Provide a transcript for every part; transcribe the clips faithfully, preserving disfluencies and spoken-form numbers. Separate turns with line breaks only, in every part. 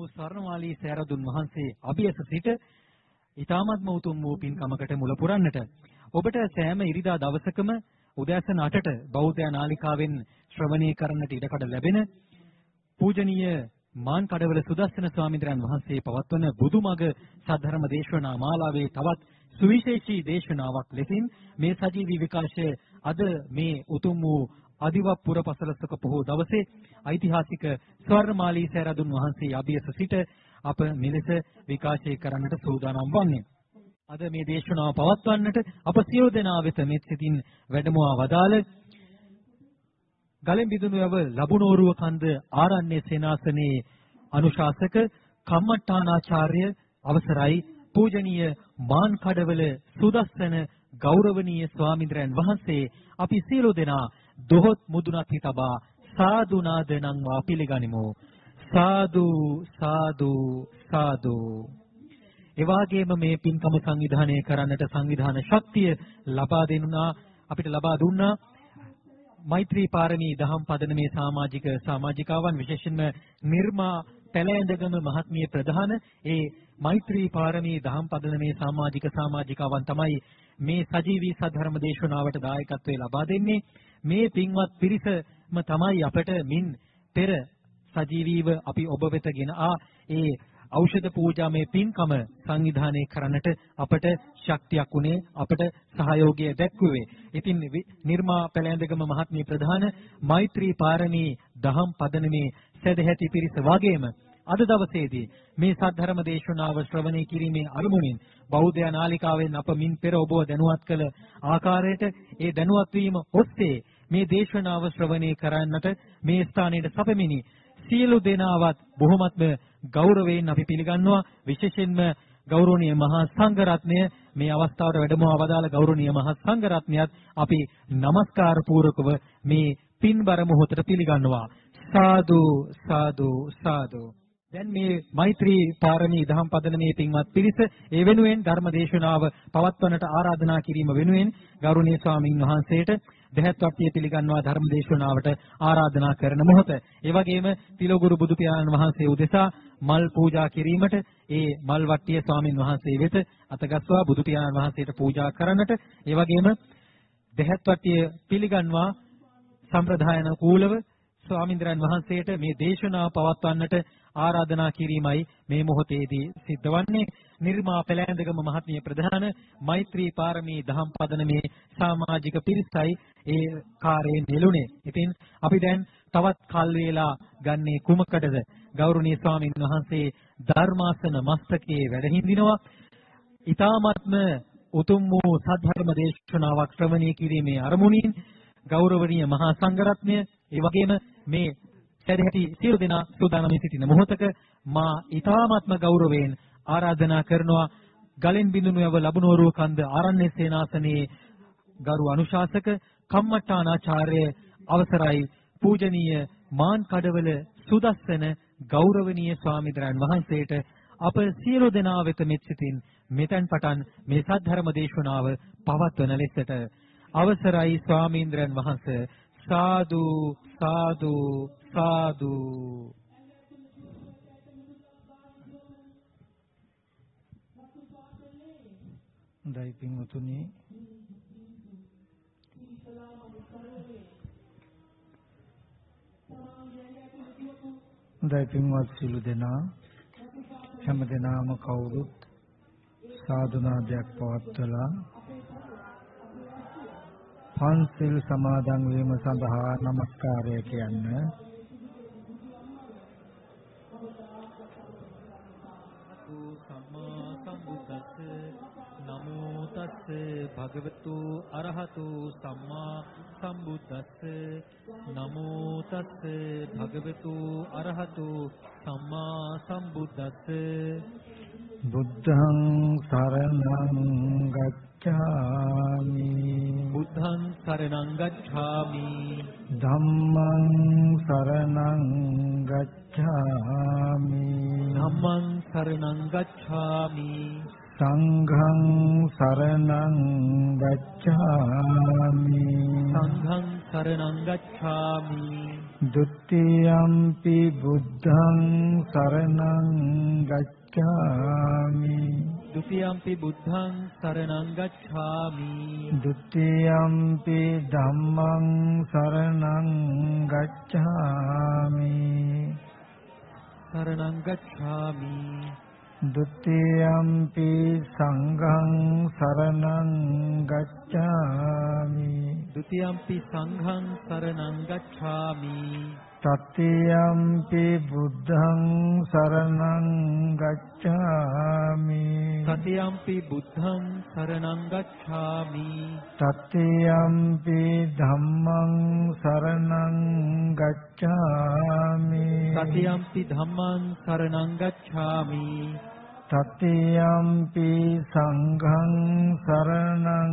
ස්වර්ණමාලී සෑරදුන් වහන්සේ අභියස සිට ඊ타මත්ම උතුම් වූ පින්කමකට මුල පුරන්නට ඔබට සෑම ඉරිදා දවසකම උදෑසන අටට බෞද්ධ නාලිකාවෙන් ශ්‍රවණය කරන්නට ඉඩකඩ ලැබෙන පූජනීය මාන් කඩවල සුදස්සන ස්වාමීන් වහන්සේ පවත්වන බුදුමග සද්ධර්ම දේශනා මාලාවේ තවත් සුවිශේෂී දේශනාවක් ලෙසින් මේ සජීවී විකාශය අද මේ උතුම් වූ අදිවප්පුර පසළොස්වක පොහොව දවසේ ඓතිහාසික ස්වර්ණමාලී සෑරදුන් වහන්සේ අභියස සිට අප මෙලෙස විකාශය කරන්නට සූදානම් වන්නේ. අද මේ දේශනාව පවත්වන්නට අප සියලු දෙනා වෙත මෙත් සිතින් වැඩමවා වදාළ ගලෙන් බිඳුණු යව ලබුනෝරුව කන්ද ආරණ්‍ය සේනාසනයේ අනුශාසක කම්මට්ටානාචාර්ය අවසරයි පූජනීය මාන් කඩවල සුදස්සන ගෞරවනීය ස්වාමීන් වහන්සේ අපි සියලු දෙනා දොහොත් මුදුනත් හිතබා සාදු නාද නම්වා පිළිගනිමු. සාදු සාදු සාදු. එවාගේම මේ පින්කම සංවිධානය කරන්නට සංවිධාන ශක්තිය ලබා දෙන්නා අපිට ලබා දුන්නා මෛත්‍රී පාරමී දහම් පදනමේ සමාජික සමාජිකාවන් විශේෂයෙන්ම නිර්මා පැලැඳගම මහත්මිය ප්‍රධාන ඒ මෛත්‍රී පාරමී දහම් පදනමේ සමාජික සමාජිකාවන් තමයි මේ සජීවී සද්ධර්ම දේශනාවට දායකත්වයේ ලබා දෙන්නේ. මේ පින්වත් පිරිසම තමයි අපට මින් පෙර සජීවීව අපි ඔබ වෙත ගෙන ආ ඒ ඖෂධ පූජා මේ පින්කම සංවිධානය කරන්නට අපට ශක්තියක් උනේ අපට සහයෝගය දැක්වුවේ. ඉතින් නිර්මා පැලැඳගම මහත්මිය ප්‍රධාන මෛත්‍රී පාරමී දහම් පදනමේ සදැහැති පිරිස වගේම අද දවසේදී මේ සද්ධර්ම දේශනාව ශ්‍රවණය කිරීමේ අරමුණින් බෞද්ධ නාලිකාවෙන් අප මින් පෙර ඔබව දැනුවත් කළ ආකාරයට ඒ දැනුවත් වීම ඔස්සේ මේ දේශනාව ශ්‍රවණය කරන්නට මේ ස්ථානයේ සැපමිනි සියලු දෙනාවත් බොහොමත්ම ගෞරවයෙන් අපි පිළිගන්නවා. විශේෂයෙන්ම ගෞරවනීය මහා සංඝරත්නය මේ අවස්ථාවට වැඩමවා වදාළ ගෞරවනීය මහා සංඝරත්නයත් අපි নমස්කාර පූර්වකව මේ පින්බර මොහොතට පිළිගන්නවා. සාදු සාදු සාදු. දැන් මේ මෛත්‍රී පාරමී දහම් පදනමේ පින්වත් පිරිස ඒ වෙනුවෙන් ධර්ම දේශනාව පවත්වන්නට ආරාධනා කිරීම වෙනුවෙන් ගෞරවනීය ස්වාමින් වහන්සේට දෙහත්වත්ිය පිළිගන්වා ධර්ම දේශනාවට ආරාධනා කරන මොහොත. ඒ වගේම තිලෝගුරු බුදු පියාණන් වහන්සේ උදෙසා මල් පූජා කිරීමට ඒ මල් වට්ටිය ස්වාමින් වහන්සේ වෙත අතගස්වා බුදු පියාණන් වහන්සේට පූජා කරන්නට ඒ වගේම දෙහත්වත්ිය පිළිගන්වා සම්ප්‍රදායන කූලව ස්වාමීන්ද්‍රයන් වහන්සේට මේ දේශනාව පවත්වන්නට ආරාධනා කිරීමයි මේ මොහොතේදී සිද්ධ වන්නේ. නිර්මා පැලැඳගම මහත්මිය ප්‍රධාන මෛත්‍රී පාරමී දහම් පදනමේ සමාජික පිරිසයි ඒ කාර්යයෙන් යෙළුනේ. ඉතින් අපි දැන් තවත් කල් වේලා ගන්නේ කුමකටද? ගෞරවනීය ස්වාමීන් වහන්සේ ධර්මාසන මස්තකයේ වැඩ හිඳිනවා. ඊ타ත්ම උතුම් වූ සද්ධර්ම දේශනාවක් ශ්‍රවණය කිරීමේ අරමුණින් ගෞරවනීය මහා සංඝරත්නය ඒ වගේම මේ සදැහැති සියලු දෙනා සූදානම් සිටින මොහොතක මා ඊ타ත්ම ගෞරවයෙන් ආරාධනා කරනවා ගලෙන් බිඳුණු යව ලබුනෝරුව කන්ද ආරණ්‍ය සේනාසනයේ ගරු අනුශාසක කම්මට්ටානාචාර්ය අවසරයි පූජනීය මාන් කඩවල සුදස්සන ගෞරවනීය ස්වාමීන් වහන්සේට අප සියලු දෙනා වෙත මෙත් සිතින් මෙතෙන් පටන් මේ සද්ධර්ම දේශනාව පවත්වන ලෙසට අවසරයි ස්වාමීන්ද්‍රයන් වහන්සේ. සාදු සාදු සාදු.
දෛ පින්වතුනි දෛ පින්වත් සිළු දෙනා හැම දෙනාම කවුරුත් සාදුනාදයක් පවත්වලා පන්සිල් සමාදන් වීම සඳහා নমස්කාරය කියන්න.
සම්මා සම්බුද්දස්ස නමෝ තස්ස භගවතු අරහතු සම්මා සම්බුද්දස්ස නමෝ තස්ස භගවතු අරහතු සම්මා සම්බුද්දස්ස.
බුද්ධං සරණං ගච්ඡාමි
බුද්ධං සරණං ගච්ඡාමි
ධම්මං සරණං ගච්ඡාමි
ධම්මං සරණං ගච්ඡාමි
සංඝං සරණං ගච්ඡාමි
සංඝං සරණං ගච්ඡාමි
ဒုတိယံ පි බුද්ධං සරණං ගච්ඡාමි
ဒုတိယံ පි බුද්ධං සරණං ගච්ඡාමි
ဒုတိယံ පි ධම්මං සරණං ගච්ඡාමි
සරණං ගච්ඡාමි
ဒုတိယံ පි සංඝං සරණං ගච්ඡාමි
ဒုတိယံ පි සංඝං සරණං ගච්ඡාමි
တတိယံ පි බුද්ධං සරණං ගච්ඡාමි
တတိယံ පි බුද්ධං සරණං ගච්ඡාමි
တတိယံ පි ධම්මං සරණං ගච්ඡාමි
တတိယံ පි ධම්මං සරණං ගච්ඡාමි
တတိယံ පි සංඝං සරණං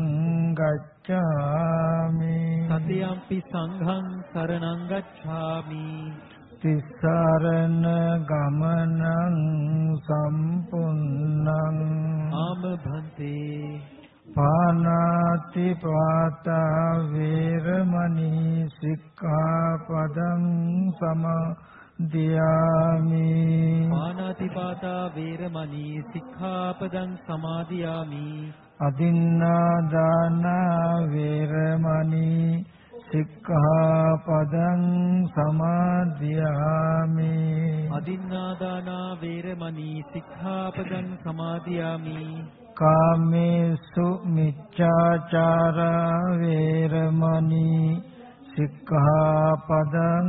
ගච්ඡාමි
တတိယံ පි සංඝං සරණං ගච්ඡාමි
තිසරණ ගමනං සම්පුන්නං
ආම භන්තේ
පානාති පාතා වේරමණී සික්ඛාපදං සමාදියාමි
පාණාතිපාතා වේරමණී සික්ඛාපදං සමාදියාමි
අදින්නාදාන වේරමණී සික්ඛාපදං සමාදියාමි
අදින්නාදානා වේරමණී සික්ඛාපදං සමාදියාමි
කාමේසු මිච්ඡාචාරා වේරමණී සික්ඛාපදං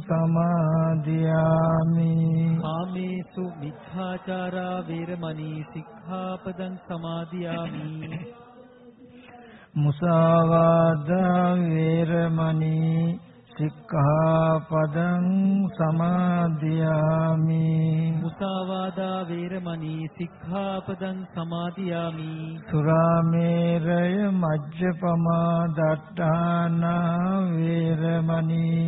සමාදියාමි
කාමේසු මිච්ඡාචාරා වේරමණී සික්ඛාපදං සමාදියාමි
මුසාවාදා වේරමණී සික්ඛාපදං සමාදියාමි
මුසාවාදා වේරමණී සික්ඛාපදං සමාදියාමි
සුරාමේරය මජ්ජපමා දට්ඨානා වේරමණී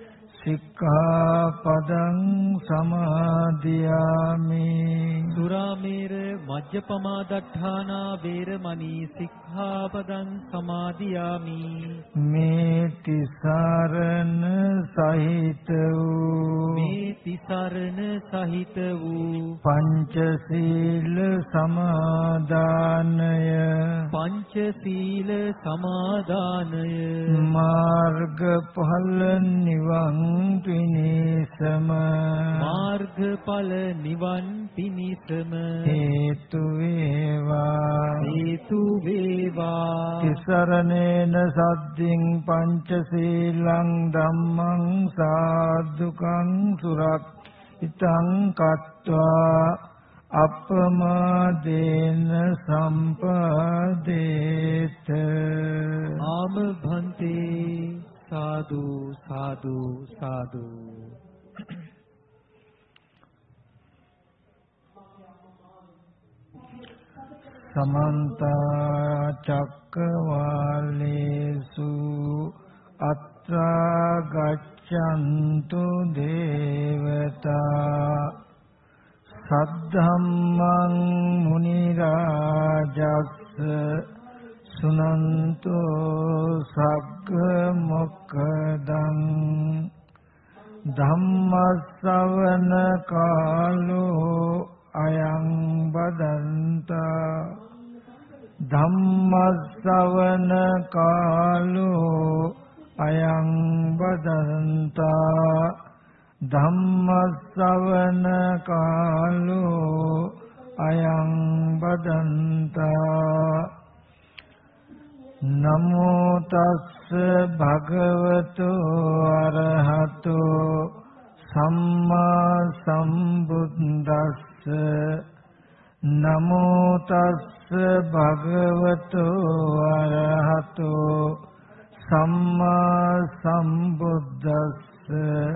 සික්ඛාපදං සමාදියාමි
සුරාමේර මජ්ජපමාදට්ඨානා වේරමණී සික්ඛාපදං සමාදියාමි
මේ තිසරණ සහිත වූ
මේ තිසරණ සහිත වූ
පංචශීල සමාදානය
පංචශීල සමාදානය
මාර්ගඵල නිවන් පිණිසම
මාර්ගඵල නිවන් පිණිසම
හේතු වේවා
හේතු වේවා
තිසරණේන සද්දින් පංචශීලං ධම්මං සාදුකං සුරක්ඛිතං කତ୍වා අප්පමාදේන සම්පදේත
ආම භන්තේ සාදු සාදු සාදු
සමන්ත චක්කවාලේසු අත්‍රා ගච්ඡන්තු දේවතා සද්ධම්මං මුනි රාජස්ස සුනන්තෝ සග්ග මොක්ඛදං ධම්මස්සවන කාලෝ අයං බදන්තා ධම්මස්සවන කාලෝ අයං බදන්තා ධම්මස්සවන කාලෝ අයං බදන්තා නමෝ තස්ස භගවතු අරහතෝ සම්මා සම්බුද්දස්ස නමෝ තස්ස භගවතු අරහතෝ සම්මා සම්බුද්දස්ස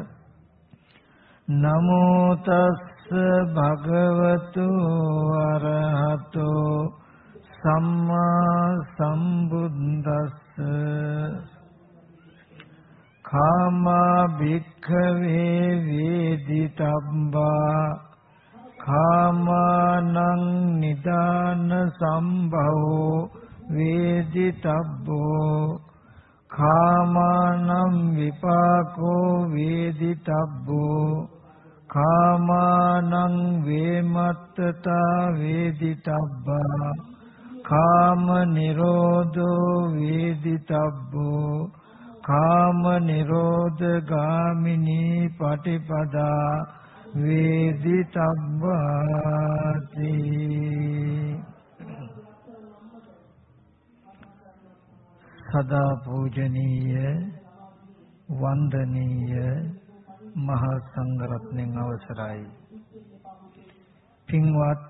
නමෝ තස්ස භගවතු අරහතෝ සම්මා සම්බුද්දස්ස කාමා භික්ඛවේ වේදිතබ්බා කාමානං නිදාන සම්භවෝ වේදිතබ්බෝ කාමානම් විපාකෝ වේදිතබ්බෝ කාමානං වේමත්තතා වේදිතබ්බා කාම නිරෝධෝ වේදිතබ්බෝ කාම නිරෝධ ගාමිනී පටිපදා වේදිතබ්බාති. සදා පූජනීය වන්දනීය මහා සංඝරත්නයන් අවසරයි. පින්වත්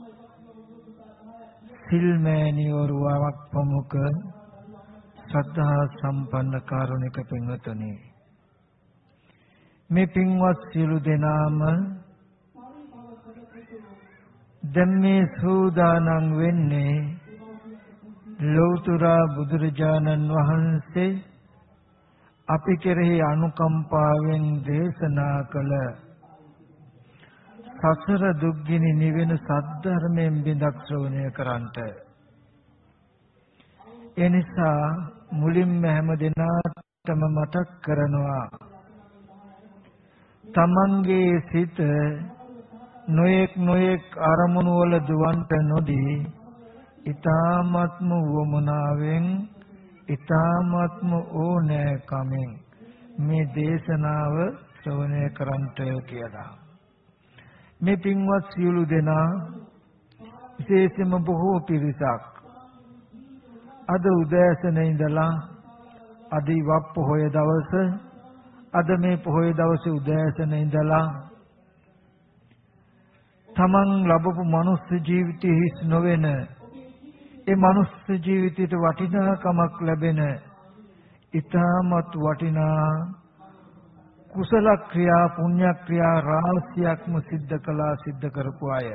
සිල්මෑණිවරුවක් ප්‍රමුඛ ශ්‍රද්ධා සම්පන්න කාරුණික පින්වතුනි, මේ පින්වත් සියලු දෙනාම දැන් මේ සූදානම් වෙන්නේ ලෞතර බුදුරජාණන් වහන්සේ අපි කෙරෙහි අනුකම්පාවෙන් දේශනා කළ සසර දුක්ගිනි නිවෙන සද්ධර්මයෙන් බිඳක් ශ්‍රවණය කරන්ට. එනිසා මුලින්ම හැම දිනකටම මතක් කරනවා, තමන්ගේ සිත නොයෙක් නොයෙක් අරමුණු වල දුවන්ට නොදී ඊ타ත්ම වමනාවෙන් ඊ타ත්ම ඕනෑකමින් මේ දේශනාව ශ්‍රවණය කරන්ට කියලා. මේ පින්වත් සියලු දෙනා විශේෂයෙන්ම බොහෝ පිරිසක් අද උදෑසන ඉඳලා අද ඉවක් පොහොය දවස අද මේ පොහොය දවසේ උදෑසන ඉඳලා තමන් ලැබපු මනුස්ස ජීවිතයේ හිස් නොවන ඒ මනුස්ස ජීවිතයට වටිනාකමක් ලැබෙන ඊටමත් වටිනා කුසල ක්‍රියා පුණ්‍ය ක්‍රියා රාශියක්ම සිද්ධ කළා සිද්ධ කරපු අය.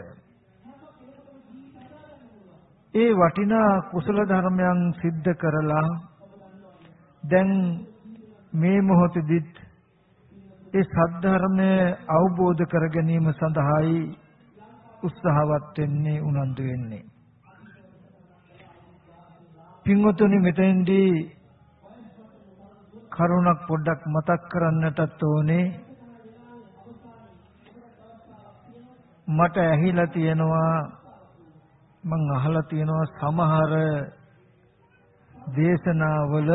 ඒ වටිනා කුසල ධර්මයන් සිද්ධ කරලා දැන් මේ මොහොතේදීත් ඒ සද්ධර්මය අවබෝධ කර ගැනීම සඳහායි උත්සාහවත් වෙන්නේ උනන්දු වෙන්නේ. පින්වතුනි, මෙතෙන්දී කරුණක් පොඩ්ඩක් මතක් කරන්නටත් ඕනේ. මට ඇහිලා තියෙනවා, මං අහලා තියෙනවා සමහර දේශනාවල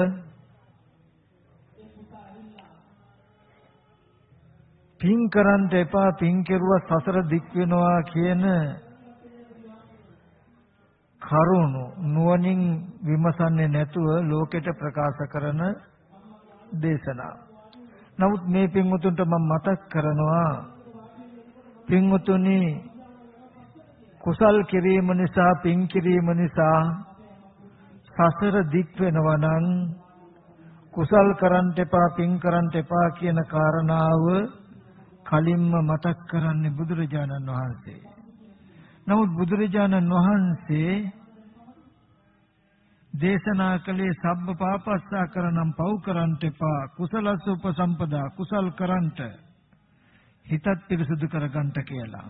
පින් කරන්ට එපා, පින් කෙරුවා සසර දික් වෙනවා කියන කරුණු නුවණින් විමසන්නේ නැතුව ලෝකෙට ප්‍රකාශ කරන දේශනා. නමුත් මේ පින්වතුන්ට මම මතක් කරනවා, පින්වතුනි, කුසල් කිරීම නිසා පින් කිරීම නිසා සසර දික් වෙනවා නම් කුසල් කරන්ට එපා පින් කරන්ට එපා කියන කාරණාව කලින්ම මතක් කරන්නේ බුදුරජාණන් වහන්සේ. නමුත් බුදුරජාණන් වහන්සේ දේශනා කළේ සබ්බ පාපස්සා කරනම් පව් කරන්ට එපා, කුසලස්ස උපසම්පදා කුසල් කරන්ට, හිතත් පිරිසුදු කරගන්ට කියලා.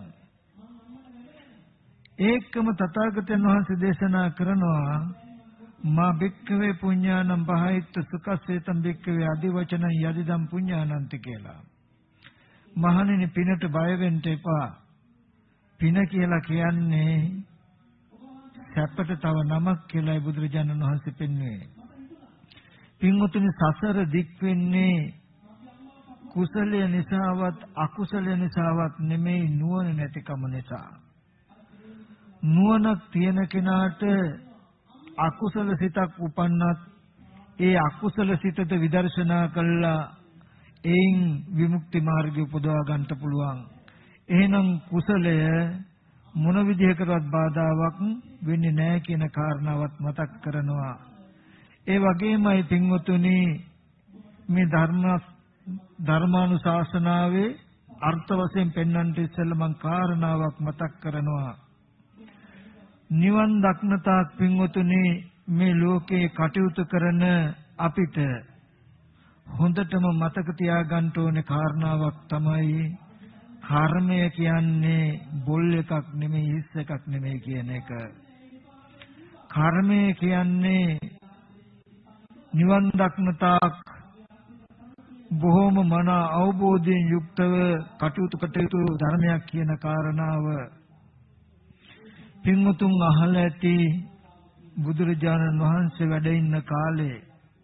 ඒකම තථාගතයන් වහන්සේ දේශනා කරනවා, මා භික්ඛවේ පුඤ්ඤානම් පහයිත්ත සුඛස්සේතම් භික්ඛවේ අදිවචන යදිදම් පුඤ්ඤානන්ති කියලා. මහණෙනි, පිනට බය වෙන්න එපා. පින කියලා කියන්නේ සැපට තව නමක් කියලායි බුදුරජාණන් වහන්සේ පෙන්වන්නේ. පින්වතුනි, සසර දික් වෙන්නේ කුසලය නිසාවත් අකුසලය නිසාවත් නෙමෙයි, නුවණ නැතිකම නිසා. නුවණක් තියෙන කෙනාට අකුසල සිතක් උපන්නත් ඒ අකුසල සිතට විදර්ශනා කළා එයින් විමුක්ති මාර්ගය උපදවා ගන්නට පුළුවන්. එහෙනම් කුසලය මොන විදිහකටවත් බාධාවක් වෙන්නේ නැහැ කියන කාරණාවත් මතක් කරනවා. ඒ වගේමයි පින්වතුනි, මේ ධර්ම ධර්මානුශාසනාවේ අර්ථ වශයෙන් පෙන්වන්නට ඉස්සෙල්ලා මම කාරණාවක් මතක් කරනවා. නිවන් දක්නතාක් පින්වතුනි, මේ ලෝකේ කටයුතු කරන අපිට හොඳටම මතක තියාගන්න ඕනේ කාරණාවක් තමයි, කර්මය කියන්නේ බොල් එකක් නෙමෙයි, හිස් එකක් නෙමෙයි කියන එක. කර්මය කියන්නේ නිවන් දක්නතාක් බොහෝම මන අවබෝධයෙන් යුක්තව කටයුතු කටයුතු ධර්මයක් කියන කාරණාව පින්වතුන් අහලා ඇති. බුදුරජාණන් වහන්සේ වැඩ ඉන්න කාලේ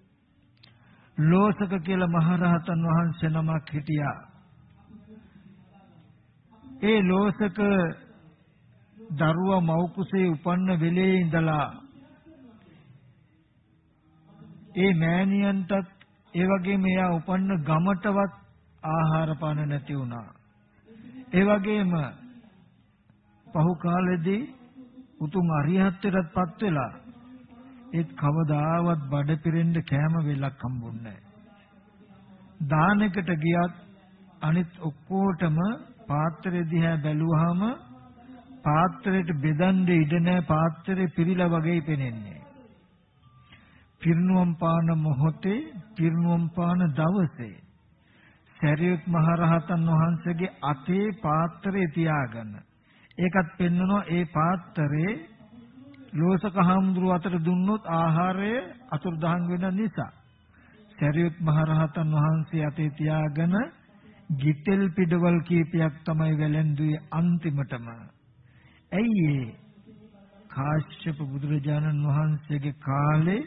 ලෝසක කියලා මහරහතන් වහන්සේ නමක් හිටියා. ඒ ලෝසක දරුවා මව් කුසේ උපන්න වෙලේ ඉඳලා ඒ මෑණියන්ටත් ඒ වගේම එයා උපන්න ගමටවත් ආහාර පාන නැති වුණා. ඒ වගේම පහු කාලෙදී උතුම් අරිහත්ත්වයටපත් වෙලා ඒත් කවදාවත් බඩ පිරෙන්න කෑම වෙලක් හම්බුන්නේ නැහැ. දානකට ගියත් අනිත් ඔක්කොටම පාත්‍රය දිහා බැලුවාම පාත්‍රයට බෙදන්න ඉඩ නැහැ. පාත්‍රය පිරීලා වගේ පෙනෙන්නේ. පිරිනුවම් පාන මොහොතේ පිරිනුවම් පාන දවසේ සරියුත් මහ රහතන් වහන්සේගේ අතේ පාත්‍රය තියාගෙන ඒකත් පෙන්නනවා. ඒ පාත්‍රයේ ලෝසක හාමුදුරුව අතට දුන්නොත් ආහාරය අතුරුදහන් වෙන නිසා සරියුත් මහ රහතන් වහන්සේ අතේ තියාගෙන ගිතෙල් පිටවල් කීපයක් තමයි වැළඳුවේ අන්තිමටම. ඇයි ඒ කාශ්‍යප බුදුරජාණන් වහන්සේගේ කාලේ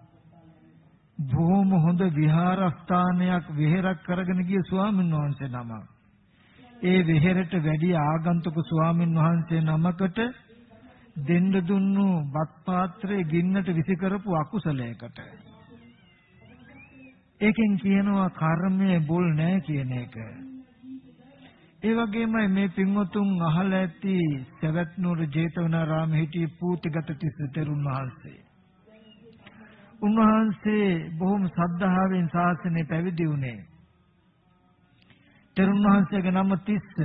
බොහොම හොඳ විහාරස්ථානයක් වෙහෙරක් කරගෙන ගිය ස්වාමීන් වහන්සේ නමක්. ඒ වෙහෙරට වැඩි ආගන්තුක ස්වාමීන් වහන්සේ නමකට දෙන්න දුන්නු බත් පාත්‍රයේ ගින්නට විසි කරපු අකුසලයකට. ඒකෙන් කියනවා කර්මයේ බොල් නැහැ කියන එක. ඒ වගේමයි මේ පින්වතුන් අහලා ඇති සවැත් නුවර ජේතවනාරාමයේ හිටිය පූතිගත තිස්ස තෙරුන් වහන්සේ. උන්වහන්සේ බොහොම ශ්‍රද්ධාවෙන් ශාසනය පැවිදි වුණේ. තෙරුන් වහන්සේගේ නම තිස්ස.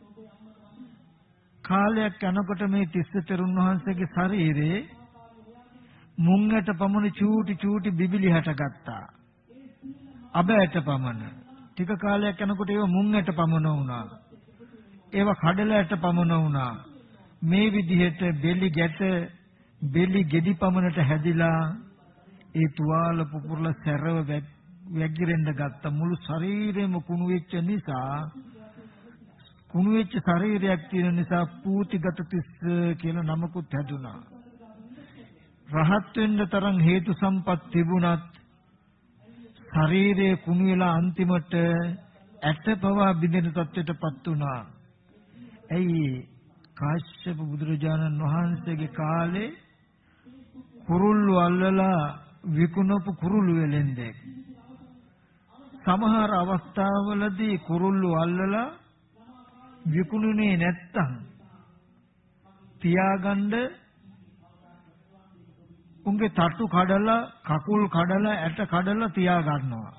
කාලයක් යනකොට මේ තිස්ස තෙරුන් වහන්සේගේ ශරීරේ මුංගට පමණ චූටි චූටි බිබිලි හටගත්තා. අබෑට පමණ. ටික කාලයක් යනකොට ඒව මුංගට පමණ වුණා. ඒව කඩලයට පමණ වුණා. මේ විදිහට බෙලි ගැට බෙලි ගෙඩි පමණට හැදිලා ඒ තුවාල පුපුරලා සැරව වැගිරෙන්න ගත්ත. මුළු ශරීරෙම කුණු වෙච්ච නිසා කුණු වෙච්ච ශරීරයක් තියෙන නිසා පූතිගත තිස්ස කියලා නමකුත් හැදුනා. රහත් වෙන්න තරම් හේතු සම්පත් තිබුණත් ශරීරයේ කුණු වෙලා අන්තිමට ඇට පවා බිඳෙන තත්ත්වයටපත් වුණා. ඇයි කාශ්‍යප බුදුරජාණන් වහන්සේගේ කාලේ කුරුල්ලු අල්ලලා විකුණපු කුරුළු වෙලෙන්දෙක්. සමහර අවස්ථාවලදී කුරුල්ලු අල්ලලා විකුණුනේ නැත්තම් තියාගන්න උන්ගේ තට්ටු කඩලා කකුල් කඩලා ඇට කඩලා තියා ගන්නවා.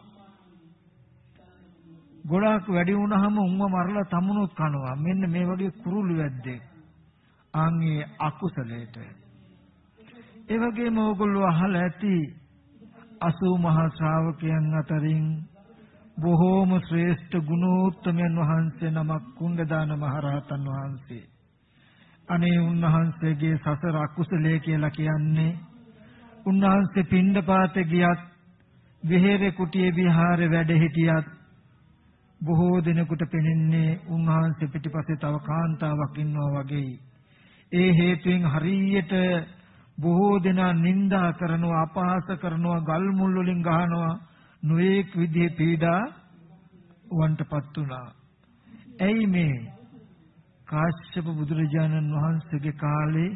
ගොඩාක් වැඩි වුණාම උන්ව මරලා තමුණුත් කනවා. මෙන්න මේ වගේ කුරුළු වැද්දේ. ආන්ගේ අකුසලයට. ඒ වගේම ඕගොල්ලෝ අහලා ඇති අසූ මහා ශ්‍රාවකයන් අතරින් බොහෝම ශ්‍රේෂ්ඨ ගුණෝත්තමයන් වහන්සේ නමක් කුණ්ඩදාන මහරහතන් වහන්සේ. අනේ උන්වහන්සේගේ සසර අකුසලයේ කියලා කියන්නේ උන්වහන්සේ පිණ්ඩපාතේ ගියත් විහෙරේ කුටියේ විහාරේ වැඩ හිටියත් බොහෝ දිනකට පෙනෙන්නේ උන්වහන්සේ පිටිපස්සේ තව කාන්තාවක් ඉන්නවා වගේ. ඒ හේතුවෙන් හරියට බොහෝ දෙනා නිඳා කරනවා, අපහාස කරනවා, ගල් මුල් වලින් ගහනවා, නොඑක් විදිහේ පීඩා වන්ටපත් වුණා. ඇයි මේ කාශ්‍යප බුදුරජාණන් වහන්සේගේ කාලේ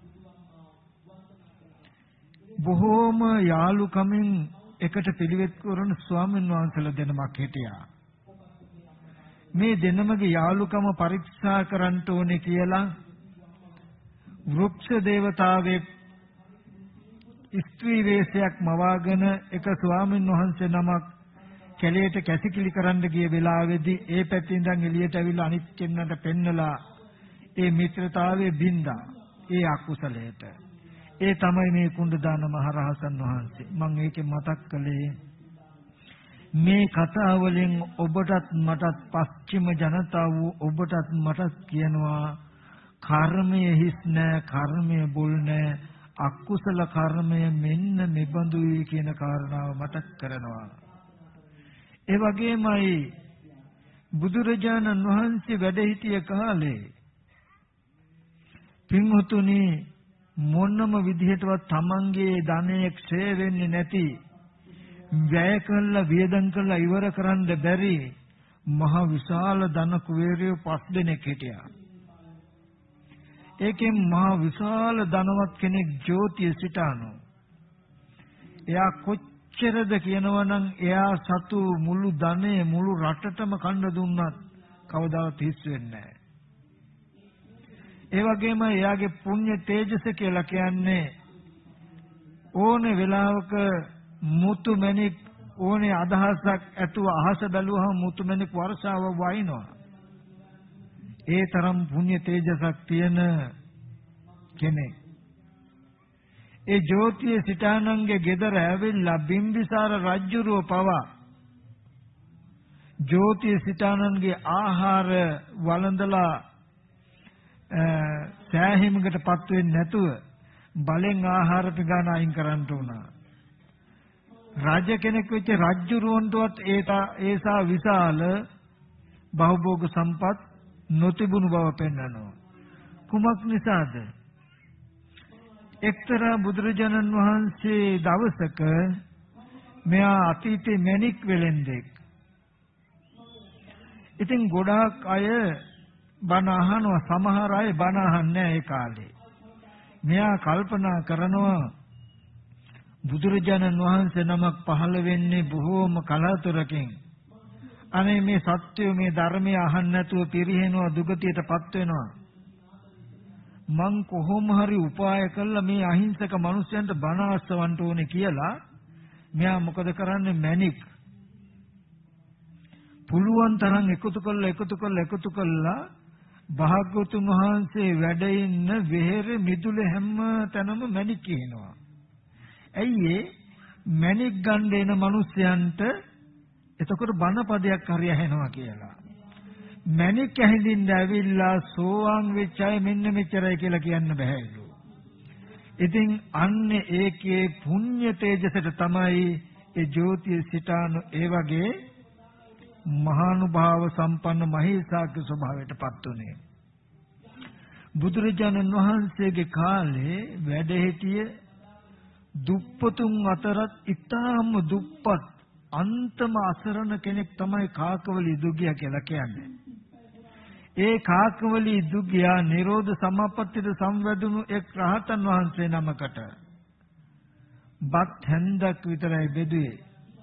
බොහෝම යාළුකමින් එකට පිළිවෙත් කරන ස්වාමීන් වහන්සේලා දෙනමක් හිටියා. මේ දෙනමගේ යාළුකම පරීක්ෂා කරන්න ඕනේ කියලා වෘක්ෂ දේවතාවෙක් ස්ත්‍රී වේශයක් මවාගෙන එක ස්වාමීන් වහන්සේ නමක් කැලේට කැසිකිලි කරන්න ගිය වෙලාවේදී ඒ පැත්තේ ඉඳන් එළියට ඇවිල්ලා අනිත් කෙන්නට පෙන්නලා ඒ මිත්‍රතාවයේ බින්දා ඒ අකුසලයට. ඒ තමයි මේ කුණ්ඩදාන මහරහතන් වහන්සේ. මම ඒකේ මතක් කළේ මේ කතාවලින් ඔබටත් මටත් පස්චිම ජනතාව ඔබටත් මටත් කියනවා කර්මය හිස් නැ, කර්මය බුල් නැ, අකුසල කර්මය මෙන්න මෙබඳුයි කියන කාරණාව මතක් කරනවා. ඒ වගේමයි බුදුරජාණන් වහන්සේ වැඩ සිටිය කාලේ පින්වතුනි මොනම විදිහටවත් තමන්ගේ ධනය ක්ෂය වෙන්නේ නැති වැය කළා වියදම් කළා ඉවර කරන්න බැරි මහ විශාල ධන කුවේරයෝ පස් දෙනෙක් හිටියා. ඒකෙන් මහ විශාල ධනවත් කෙනෙක් ජෝතිය සිටානෝ. එයා කොච්චරද කියනවනම් එයා සතු මුළු ධනෙ මුළු රටටම කන්න දුන්නත් කවදාවත් හිස් වෙන්නේ නැහැ. ඒ වගේම එයාගේ පුණ්‍ය තේජස කියලා කියන්නේ ඕනේ වෙලාවක මුතු මැණික් ඕනේ අදහසක් ඇතුව අහස බැලුවහම මුතු මැණික් වර්ෂාව වයින්නවා. ඒ තරම් පුණ්‍ය තේජසක් තියෙන කෙනෙක්. ඒ ජෝතිය සිතානන්ගේ ගෙදර ඇවිල්ලා බිම්බිසාර රජුරුව පවා ජෝතිය සිතානන්ගේ ආහාර වළඳලා සෑහීමකටපත් වෙන්නේ නැතුව බලෙන් ආහාර පිඟාන අයින් කරන්න උනා. රාජ කෙනෙක් වෙච්ච රජුරුවන්ටවත් ඒසා විශාල බහුභෝග සම්පත් නොතිබුණු බව පෙන්වනවා. කුමක් නිසාද? එක්තරා බුදුරජාණන් වහන්සේ දවසක මෙයා අතීතේ මැණික් වෙලෙන්දෙක්. ඉතින් ගොඩාක් අය බණ අහනවා, සමහර අය බණ අහන්නේ ඒ කාලේ. මෙයා කල්පනා කරනවා බුදුරජාණන් වහන්සේ නමක් පහළ වෙන්නේ බොහෝම කලාතුරකින්. අනේ මේ සත්‍යය මේ ධර්මය අහන්න නැතුව පිරිහෙනවා, දුගතියටපත් වෙනවා. මං කොහොම හරි උපාය කළා මේ අහිංසක මිනිස්යන්ට බණ අස්සවන්න ඕනේ කියලා මෙයා මොකද කරන්නේ? මැණික් පුළුවන් තරම් එකතු කරලා එකතු කරලා එකතු කරලා භාග්‍යවතුන් වහන්සේ වැඩ ඉන්න වෙහෙර මිදුල හැම තැනම මැණික් කියනවා. ඇයි ඒ මැණික් ගන්න එන මිනිස්යන්ට එතකොට බණ පදයක් හරි ඇහෙනවා කියලා. මැණික් ඇහිඳින්න ඇවිල්ලා සෝවාන් වෙච්ච අය මෙන්න මෙච්චරයි කියලා කියන්න බෑලු. ඉතින් අන්න ඒකේ පුණ්‍ය තේජසට තමයි ඒ ජෝතිය සිතානු ඒ වගේ මහානුභාව සම්පන්න මහේසාක්‍ය ස්වභාවයටපත් උනේ. බුදුරජාණන් වහන්සේගේ කාලේ වැඩ සිටිය දුප්පතුන් අතරත් ඊටාම දුප්පත් අන්තම අසරණ කෙනෙක් තමයි කාකවලි දුගියා කියලා කියන්නේ. ඒ කාකවලි දුගියා නිරෝධ සමාපත්තියට සම්වැදුණු එක් රහතන් වහන්සේ නමකට බත් හැන්දක් විතරයි බෙදුවේ.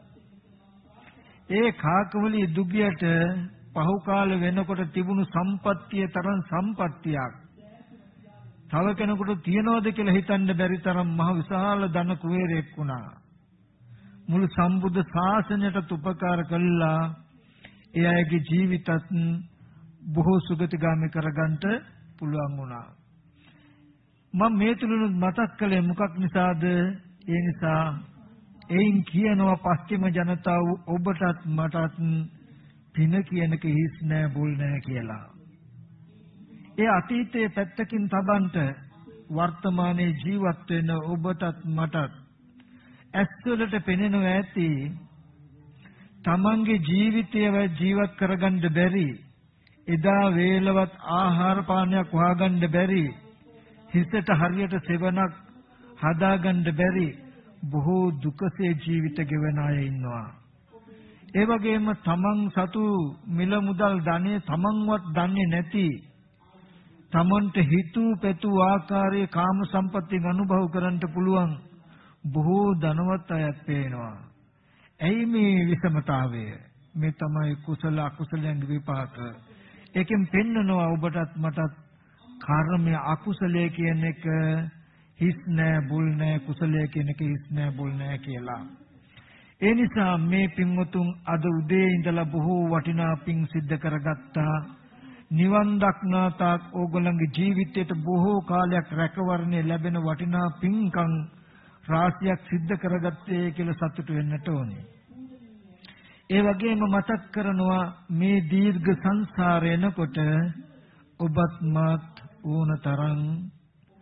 ඒ කාකවලි දුගියට පහු කාල වෙනකොට තිබුණු සම්පත්තිය තරම් සම්පත්තියක් තව කෙනෙකුට තියනවද කියලා හිතන්න බැරි තරම් මහ විශාල ධන කුවේරයෙක් වුණා. මුළු සම්බුද්ධ ශාසනයට උපකාර කළා. ඒ අයගේ ජීවිතත් බොහෝ සුගතිගාමී කරගන්නට පුළුවන් වුණා. මම මේ තුලුත් මතක් කළේ මොකක් නිසාද? ඒ නිසා එයින් කියනවා පස්චිම ජනතාව ඔබටත් මටත් පින කියනක හිස් නෑ බුල් නෑ කියලා. ඒ අතීතයේ පැත්තකින් තබන්ට වර්තමානයේ ජීවත් වෙන ඔබටත් මටත් ඇස්වලට පෙනෙනවා ඇති තමන්ගේ ජීවිතය ජීවත් කරගන්න බැරි, එදා වේලවත් ආහාර පානයක් හොයාගන්න බැරි, හිසට හරියට සෙවණක් හදාගන්න බැරි බොහෝ දුකසේ ජීවිත ගෙවන අය ඉන්නවා. ඒ වගේම තමන් සතු මිල මුදල් ධනෙ තමන්වත් දන්නේ නැති, තමන්ට හිතූ පැතූ ආකාරයේ කාම සම්පත්තිය අනුභව කරන්නට පුළුවන් බොහෝ ධනවත් අයත් පේනවා. ඇයි මේ විෂමතාවය? මේ තමයි කුසල අකුසලයන්ගේ විපාක. ඒකෙන් පෙන්නනවා ඔබටත් මටත් කර්මය අකුසලයේ කියන එක හිස් නෑ බුල් නෑ, කුසලයේ කියන එක හිස් නෑ බුල් නෑ කියලා. ඒ නිසා මේ පින්වතුන් අද උදේ ඉඳලා බොහෝ වටිනා පින් සිද්ධ කරගත්තා. නිවන් දක්නා තාක් ඕගොල්ලන්ගේ ජීවිතයට බොහෝ කාලයක් රැකවරණය ලැබෙන වටිනා පින්කම් රාශියක් සිද්ධ කරගත්තේ කියලා සතුටු වෙන්නට ඕනේ. ඒ වගේම මතක් කරනවා මේ දීර්ඝ සංසාරේනකොට ඔබත් මාත් ඕනතරම්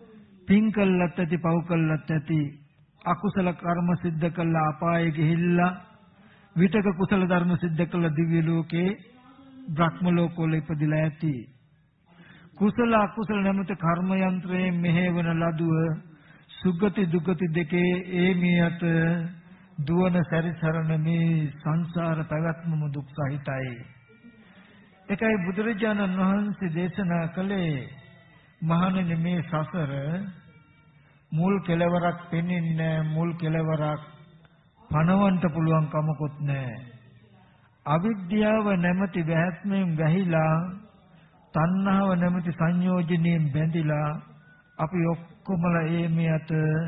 පින් කළත් ඇති පව් කළත් ඇති අකුසල කර්ම සිද්ධ කළා අපායේ ගිහිල්ලා විතක කුසල ධර්ම සිද්ධ කළා දිව්‍ය ලෝකේ බ්‍රහ්ම ලෝකවල ඉපදිලා ඇති. කුසල අකුසල නැමැති කර්ම යන්ත්‍රයෙන් මෙහෙවන ලදුව සුගති දුගති දෙකේ ඒ මියත දුවන සැරිසරන මේ සංසාර පැවැත්මම දුක් සහිතයි. ඒකයි බුදුරජාණන් වහන්සේ දේශනා කළේ මහණෙනි මේ සසර මුල් කෙලවරක් පෙනෙන්නේ මුල් කෙලවරක් පණවන්න පුළුවන් කමකුත් නැහැ. අවිද්‍යාව නැමැති වැහත්මෙන් වැහිලා තණ්හාව නැමැති සංයෝජනයෙන් බැඳිලා අපි ඔක්කොමලා ඒ මෙයට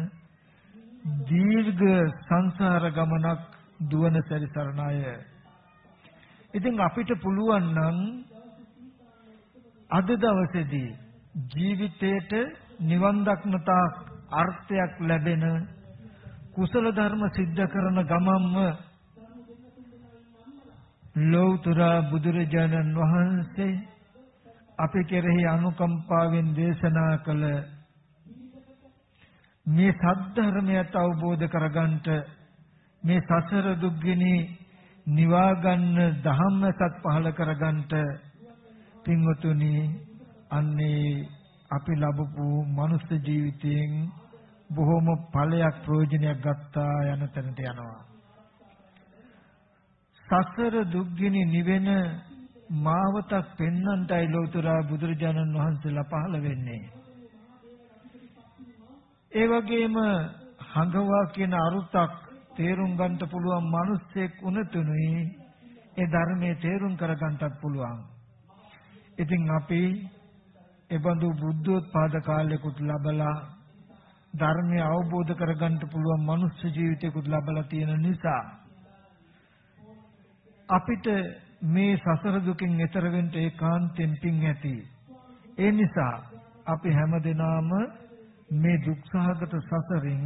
දීර්ඝ සංසාර ගමනක් දුවන සැරිසරන අය. ඉතින් අපිට පුළුවන් නම් අද දවසේදී ජීවිතේට නිවන් දක්නතා අර්ථයක් ලැබෙන කුසල ධර්ම સિદ્ધ කරන ගමම්ම ලෞතර බුදුරජාණන් වහන්සේ අපි කෙරෙහි අනුකම්පාවෙන් දේශනා කළ මේ සද්ධර්මයට අවබෝධ කරගන්නට මේ සසර දුක්ගිනි නිවා ගන්න ධම්මසත් පහල කරගන්නට පින්වතුනි අන්නේ අපි ලැබපු මනුස්ස ජීවිතයෙන් බොහොම ඵලයක් ප්‍රයෝජනයක් ගත්තා යන තැනට යනවා. සසර දුක්ගිනි නිවෙන මාවතක් පෙන්වන්නටයි ලෞතර බුදුරජාණන් වහන්සේලා පහළ වෙන්නේ. ඒ වගේම හඟවා කියන අරුතක් තේරුම් ගන්නට පුළුවන් මිනිස්සෙක් උනතුනුයි ඒ ධර්මයේ තේරුම් කරගන්නටත් පුළුවන්. ඉතින් අපි එබඳු බුද්ධෝත්පාද කාලයකට ලැබලා ධර්මය අවබෝධ කරගන්නට පුළුවන් මනුස්ස ජීවිතයකට ලැබලා තියෙන නිසා අපිට මේ සසර දුකින් එතර වෙන්න ඒකාන්තයෙන් පිං ඇති. ඒ නිසා අපි හැමදෙනාම මේ දුක්සහගත සසරින්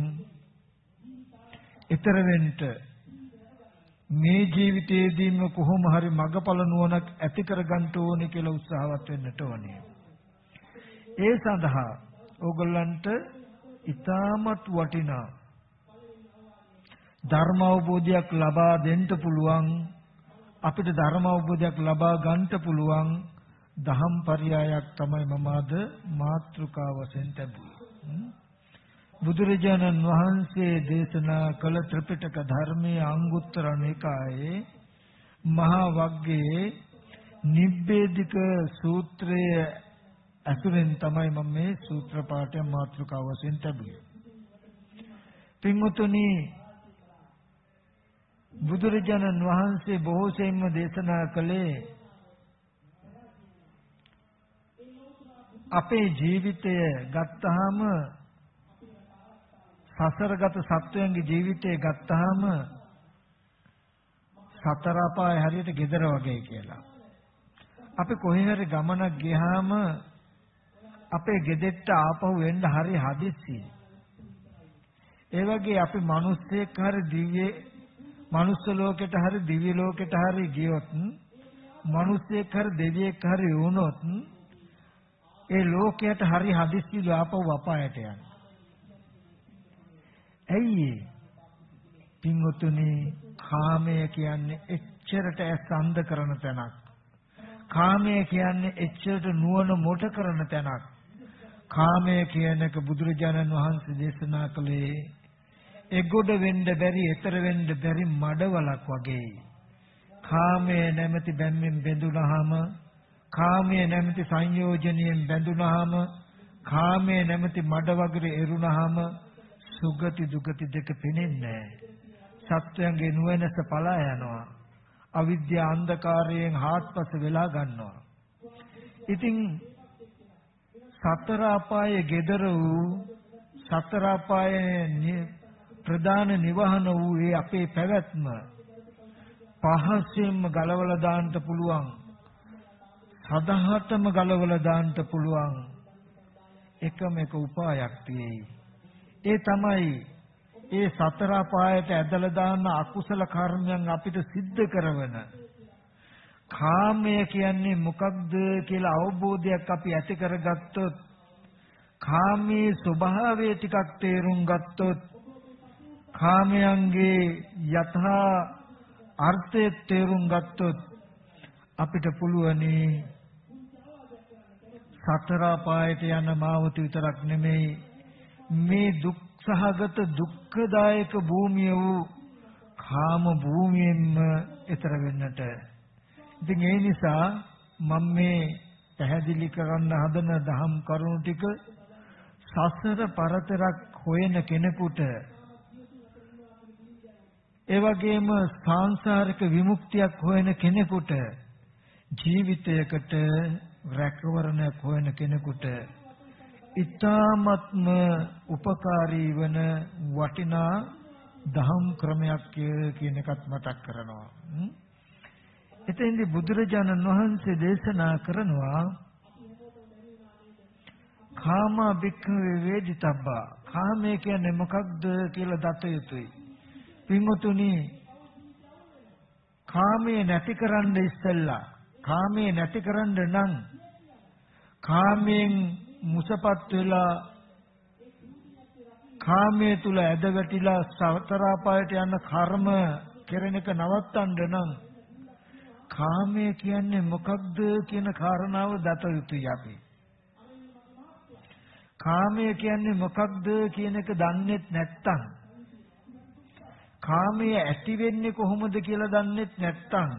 එතර වෙන්න මේ ජීවිතයේදීම කොහොම හරි මගපල නුවණක් ඇති කරගන්න ඕනේ කියලා උත්සාහවත් වෙන්නට ඕනේ. ඒ සඳහා ඕගොල්ලන්ට ඊටමත් වටිනා ධර්ම අවබෝධයක් ලබා දෙන්න පුළුවන් අපිට ධර්ම අවබෝධයක් ලබා ගන්නට පුළුවන් දහම් පරයයක් තමයි මම අද මාතෘකාව වශයෙන් ලැබුවේ. බුදුරජාණන් වහන්සේ දේශනා කළ ත්‍රිපිටක ධර්මයේ අංගුත්තර නිකායේ මහා වග්ගයේ නිබ්බේධික සූත්‍රය අසුරෙන් තමයි මම මේ සූත්‍ර පාඨය මාතෘකාව වශයෙන් ලැබුවේ. පින්වතුනි බුදුරජාණන් වහන්සේ බොහෝ සෙයින්ම දේශනා කළේ අපේ ජීවිතය ගත්තාම සසරගත සත්වයන්ගේ ජීවිතය ගත්තාම සතර අපාය හරියට ගෙදර වගේ කියලා. අපි කොහේ හරි ගමනක් ගියාම අපේ ගෙදෙට්ට ආපහු එන්න හරි හදිස්සි. ඒ වගේ අපි මිනිස්සෙක් හරි දිව්‍ය මනුස්ස ලෝකෙට හරි දිව්‍ය ලෝකෙට හරි ගියොත් මිනිස්සෙක් හරි දෙවියෙක් හරි වුණොත් ඒ ලෝකයට හරි හදිස්සිලු ආපහු අපායට යන. ඇයි පින්වතුනි කාමය කියන්නේ එච්චරට ඇසඳ කරන තැනක්. කාමය කියන්නේ එච්චරට නුවණ මොට කරන තැනක්. කාමය කියන එක බුදුරජාණන් වහන්සේ දේශනා කළේ එගොඩ වෙන්න බැරි, ඈතර වෙන්න බැරි මඩවලක් වගේ. කාමය නැමැති බැම්මෙන් බැඳුනහම, කාමය නැමැති සංයෝජනයෙන් බැඳුනහම, කාමය නැමැති මඩ වගේට එරුණහම සුගති දුගති දෙක පෙනෙන්නේ නැහැ. සත්‍යයන්ගේ නුවණස පලා යනවා. අවිද්‍යා අන්ධකාරයෙන් හාත්පස වෙලා ගන්නවා. ඉතින් සතර අපායේ gedara වූ සතර අපායේ ප්‍රධාන නිවහන වූ ඒ අපේ පැවැත්ම පහසෙන්ම ගලවලා දාන්න පුළුවන්. සදහටම ගලවලා දාන්න පුළුවන් එකම එක උපායක් තියෙයි. ඒ තමයි ඒ සතර අපායට ඇදලා දාන අකුසල කර්මයන් අපිට සිද්ධ කරවන කාමය කියන්නේ මොකක්ද කියලා අවබෝධයක් අපි ඇති කරගත්තොත් කාමයේ ස්වභාවය ටිකක් තේරුම් ගත්තොත් කාමයන්ගේ යථා අර්ථය තේරුම් ගත්තොත් අපිට පුළුවනි සතර පායට යන මාවත විතරක් නෙමෙයි මේ දුක් සහගත දුක්ඛදායක භූමිය වූ කාම භූමියෙන්ම ඈතර වෙන්නට. ඉතින් ඒ නිසා මම මේ පැහැදිලි කරන්න හදන දහම් කරුණු ටික සසර පරතරක් හොයන කෙනෙකුට ඒ වගේම සංසාරික විමුක්තියක් හොයන කෙනෙකුට ජීවිතයකට රැකවරණයක් හොයන කෙනෙකුට ඊ타ත්ම උපකාරී වන වටිනා දහම් ක්‍රමයක් කියන එකත් මතක් කරනවා. එතෙන්දී බුදුරජාණන් වහන්සේ දේශනා කරනවා කාම භික්ඛවේ වේදිතබ්බා. කාමය කියන්නේ මොකක්ද කියලා දත යුතුයි. පින්වතුනි කාමයේ නැතිකරන්න ඉස්සෙල්ලා කාමයේ නැතිකරන්න නම් කාමයෙන් මුසපත් වෙලා කාමයේ තුල ඇදගැටිලා සතර පායට යන කර්ම කෙරෙන එක නවත්තන්න නම් කාමය කියන්නේ මොකක්ද කියන කාරණාව දත යුතුයි අපි. කාමය කියන්නේ මොකක්ද කියන එක දන්නේ නැත්නම් කාමය ඇති වෙන්නේ කොහොමද කියලා දන්නේ නැත්නම්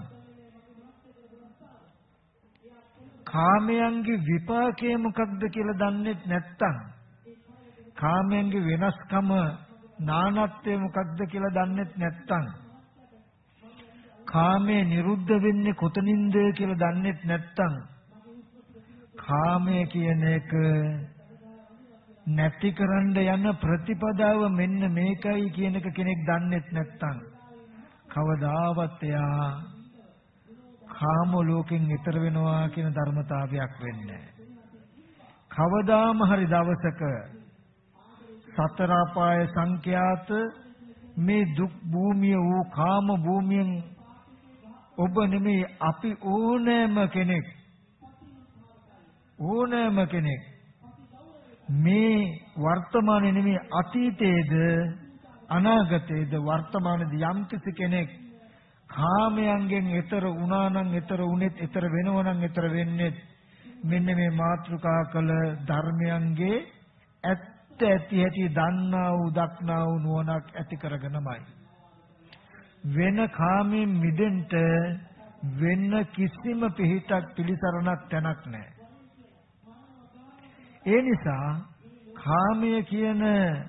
කාමයන්ගේ විපාකය මොකක්ද කියලා දන්නේ නැත්නම් කාමයන්ගේ වෙනස්කම නානත්වය මොකක්ද කියලා දන්නේ නැත්නම් කාමයේ නිරුද්ධ වෙන්නේ කොතනින්ද කියලා දන්නේ නැත්නම් කාමය කියන එක නැතිකරන්න යන ප්‍රතිපදාව මෙන්න මේකයි කියන එක කෙනෙක් දන්නේ නැත්නම් කවදාවත් එයා කාම ලෝකෙන් ඈතර වෙනවා කියන ධර්මතාවයක් වෙන්නේ නැහැ. කවදාම හරි දවසක සතර අපාය සංඛ්‍යාත මේ දුක් භූමිය වූ කාම භූමියෙන් ඔබ නෙමෙයි අපි ඕනෑම කෙනෙක් ඕනෑම කෙනෙක් මේ වර්තමානයේ නෙමෙයි අතීතයේද අනාගතයේද වර්තමානයේද යම් කිසි කෙනෙක් කාමයන්ගෙන් ඈතර වුණා නම් ඈතර උනේත් ඈතර වෙනවා නම් ඈතර වෙන්නේ මෙන්න මේ මාතෘකා කළ ධර්මයන්ගේ ඇත්ත ඇති ඇති දන්නා වූ දක්නා වූ නුවණක් ඇති කරගෙනමයි වෙන කාමයෙන් මිදෙන්න වෙන කිසිම පිහිටක් පිළිසරණක් තැනක් නැහැ. ඒ නිසා කාමය කියන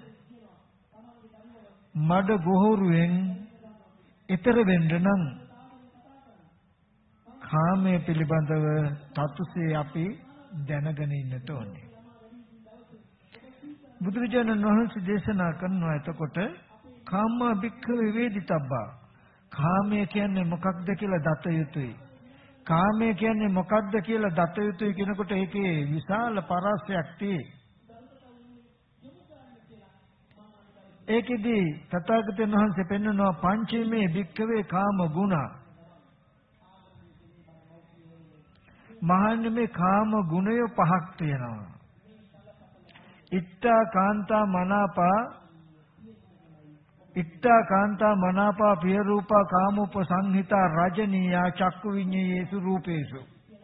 මඩ ගොහරුවෙන් ඈතර වෙන්න නම් කාමය පිළිබඳව තතුසේ අපි දැනගෙන ඉන්නට ඕනේ. බුදුරජාණන් වහන්සේ දේශනා කරනවා එතකොට කාම භික්ඛවේ වේදිතබ්බා. කාමය කියන්නේ මොකක්ද කියලා දත යුතුයි. කාමය කියන්නේ මොකක්ද කියලා දත යුතුයි කියනකොට ඒකේ විශාල පරාසයක් තියෙයි. ඒකෙදි තථාගතයන් වහන්සේ පෙන්වනවා පංචමේ භික්ඛවේ කාම ගුණ. මහන්නේ මේ කාම ගුණය පහක් තියෙනවා. ඉත්තා කාන්තා මනාපා ඉත්තා කාන්තා මනාපා පිය රූපා කාමෝපසංහිතා රජනීයා චක්කු විඤ්ඤේයේසු රූපේසු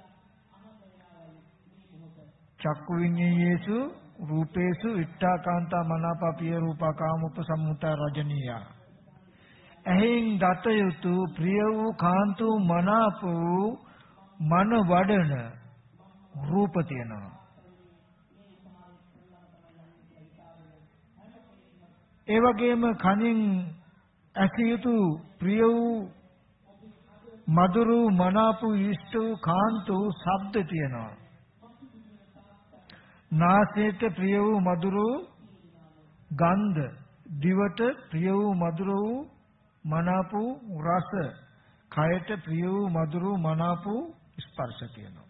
චක්කු විඤ්ඤේයේසු රූපේසු ඉත්තා කාන්තා මනාපා පිය රූපා කාමෝපසංහිතා රජනීයා එහෙන් දත යුතු ප්‍රිය වූ කාන්තු මනාප වූ මන වඩන රූප තියෙනවා. ඒ වගේම කනින් ඇසිය යුතු ප්‍රිය වූ මధుර වූ මනාප වූ ඉෂ්ට වූ කාන්ත වූ ශබ්ද තියෙනවා. නාසයට ප්‍රිය වූ මధుර වූ ගන්ධ, දිවට ප්‍රිය වූ මధుර වූ මනාප වූ රස, කයට ප්‍රිය වූ මధుර වූ මනාප වූ ස්පර්ශ තියෙනවා.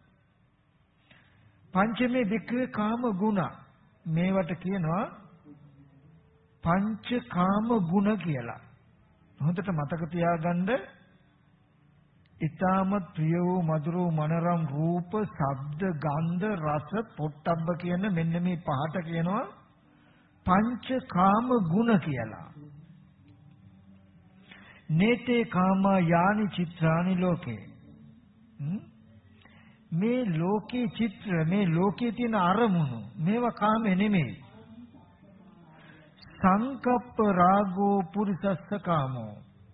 පංචමේ වික්‍රේ කාම ගුණ මේවට කියනවා පංච කාම ගුණ කියලා. හොඳට මතක තියාගන්න ඊටමත් ප්‍රිය වූ මధుර වූ මනරම් රූප, ශබ්ද, ගන්ධ, රස, පොට්ටබ්බ කියන මෙන්න මේ පහට කියනවා පංචකාම ගුණ කියලා. නේතේ කාමා යානි චිත්‍රානි ලෝකේ. මේ ලෝකේ චිත්‍ර, මේ ලෝකේ තියෙන අරමුණු මේවා කාමේ නෙමෙයි. සංකප්ප රාගෝ පුරිසස්ස කාමෝ.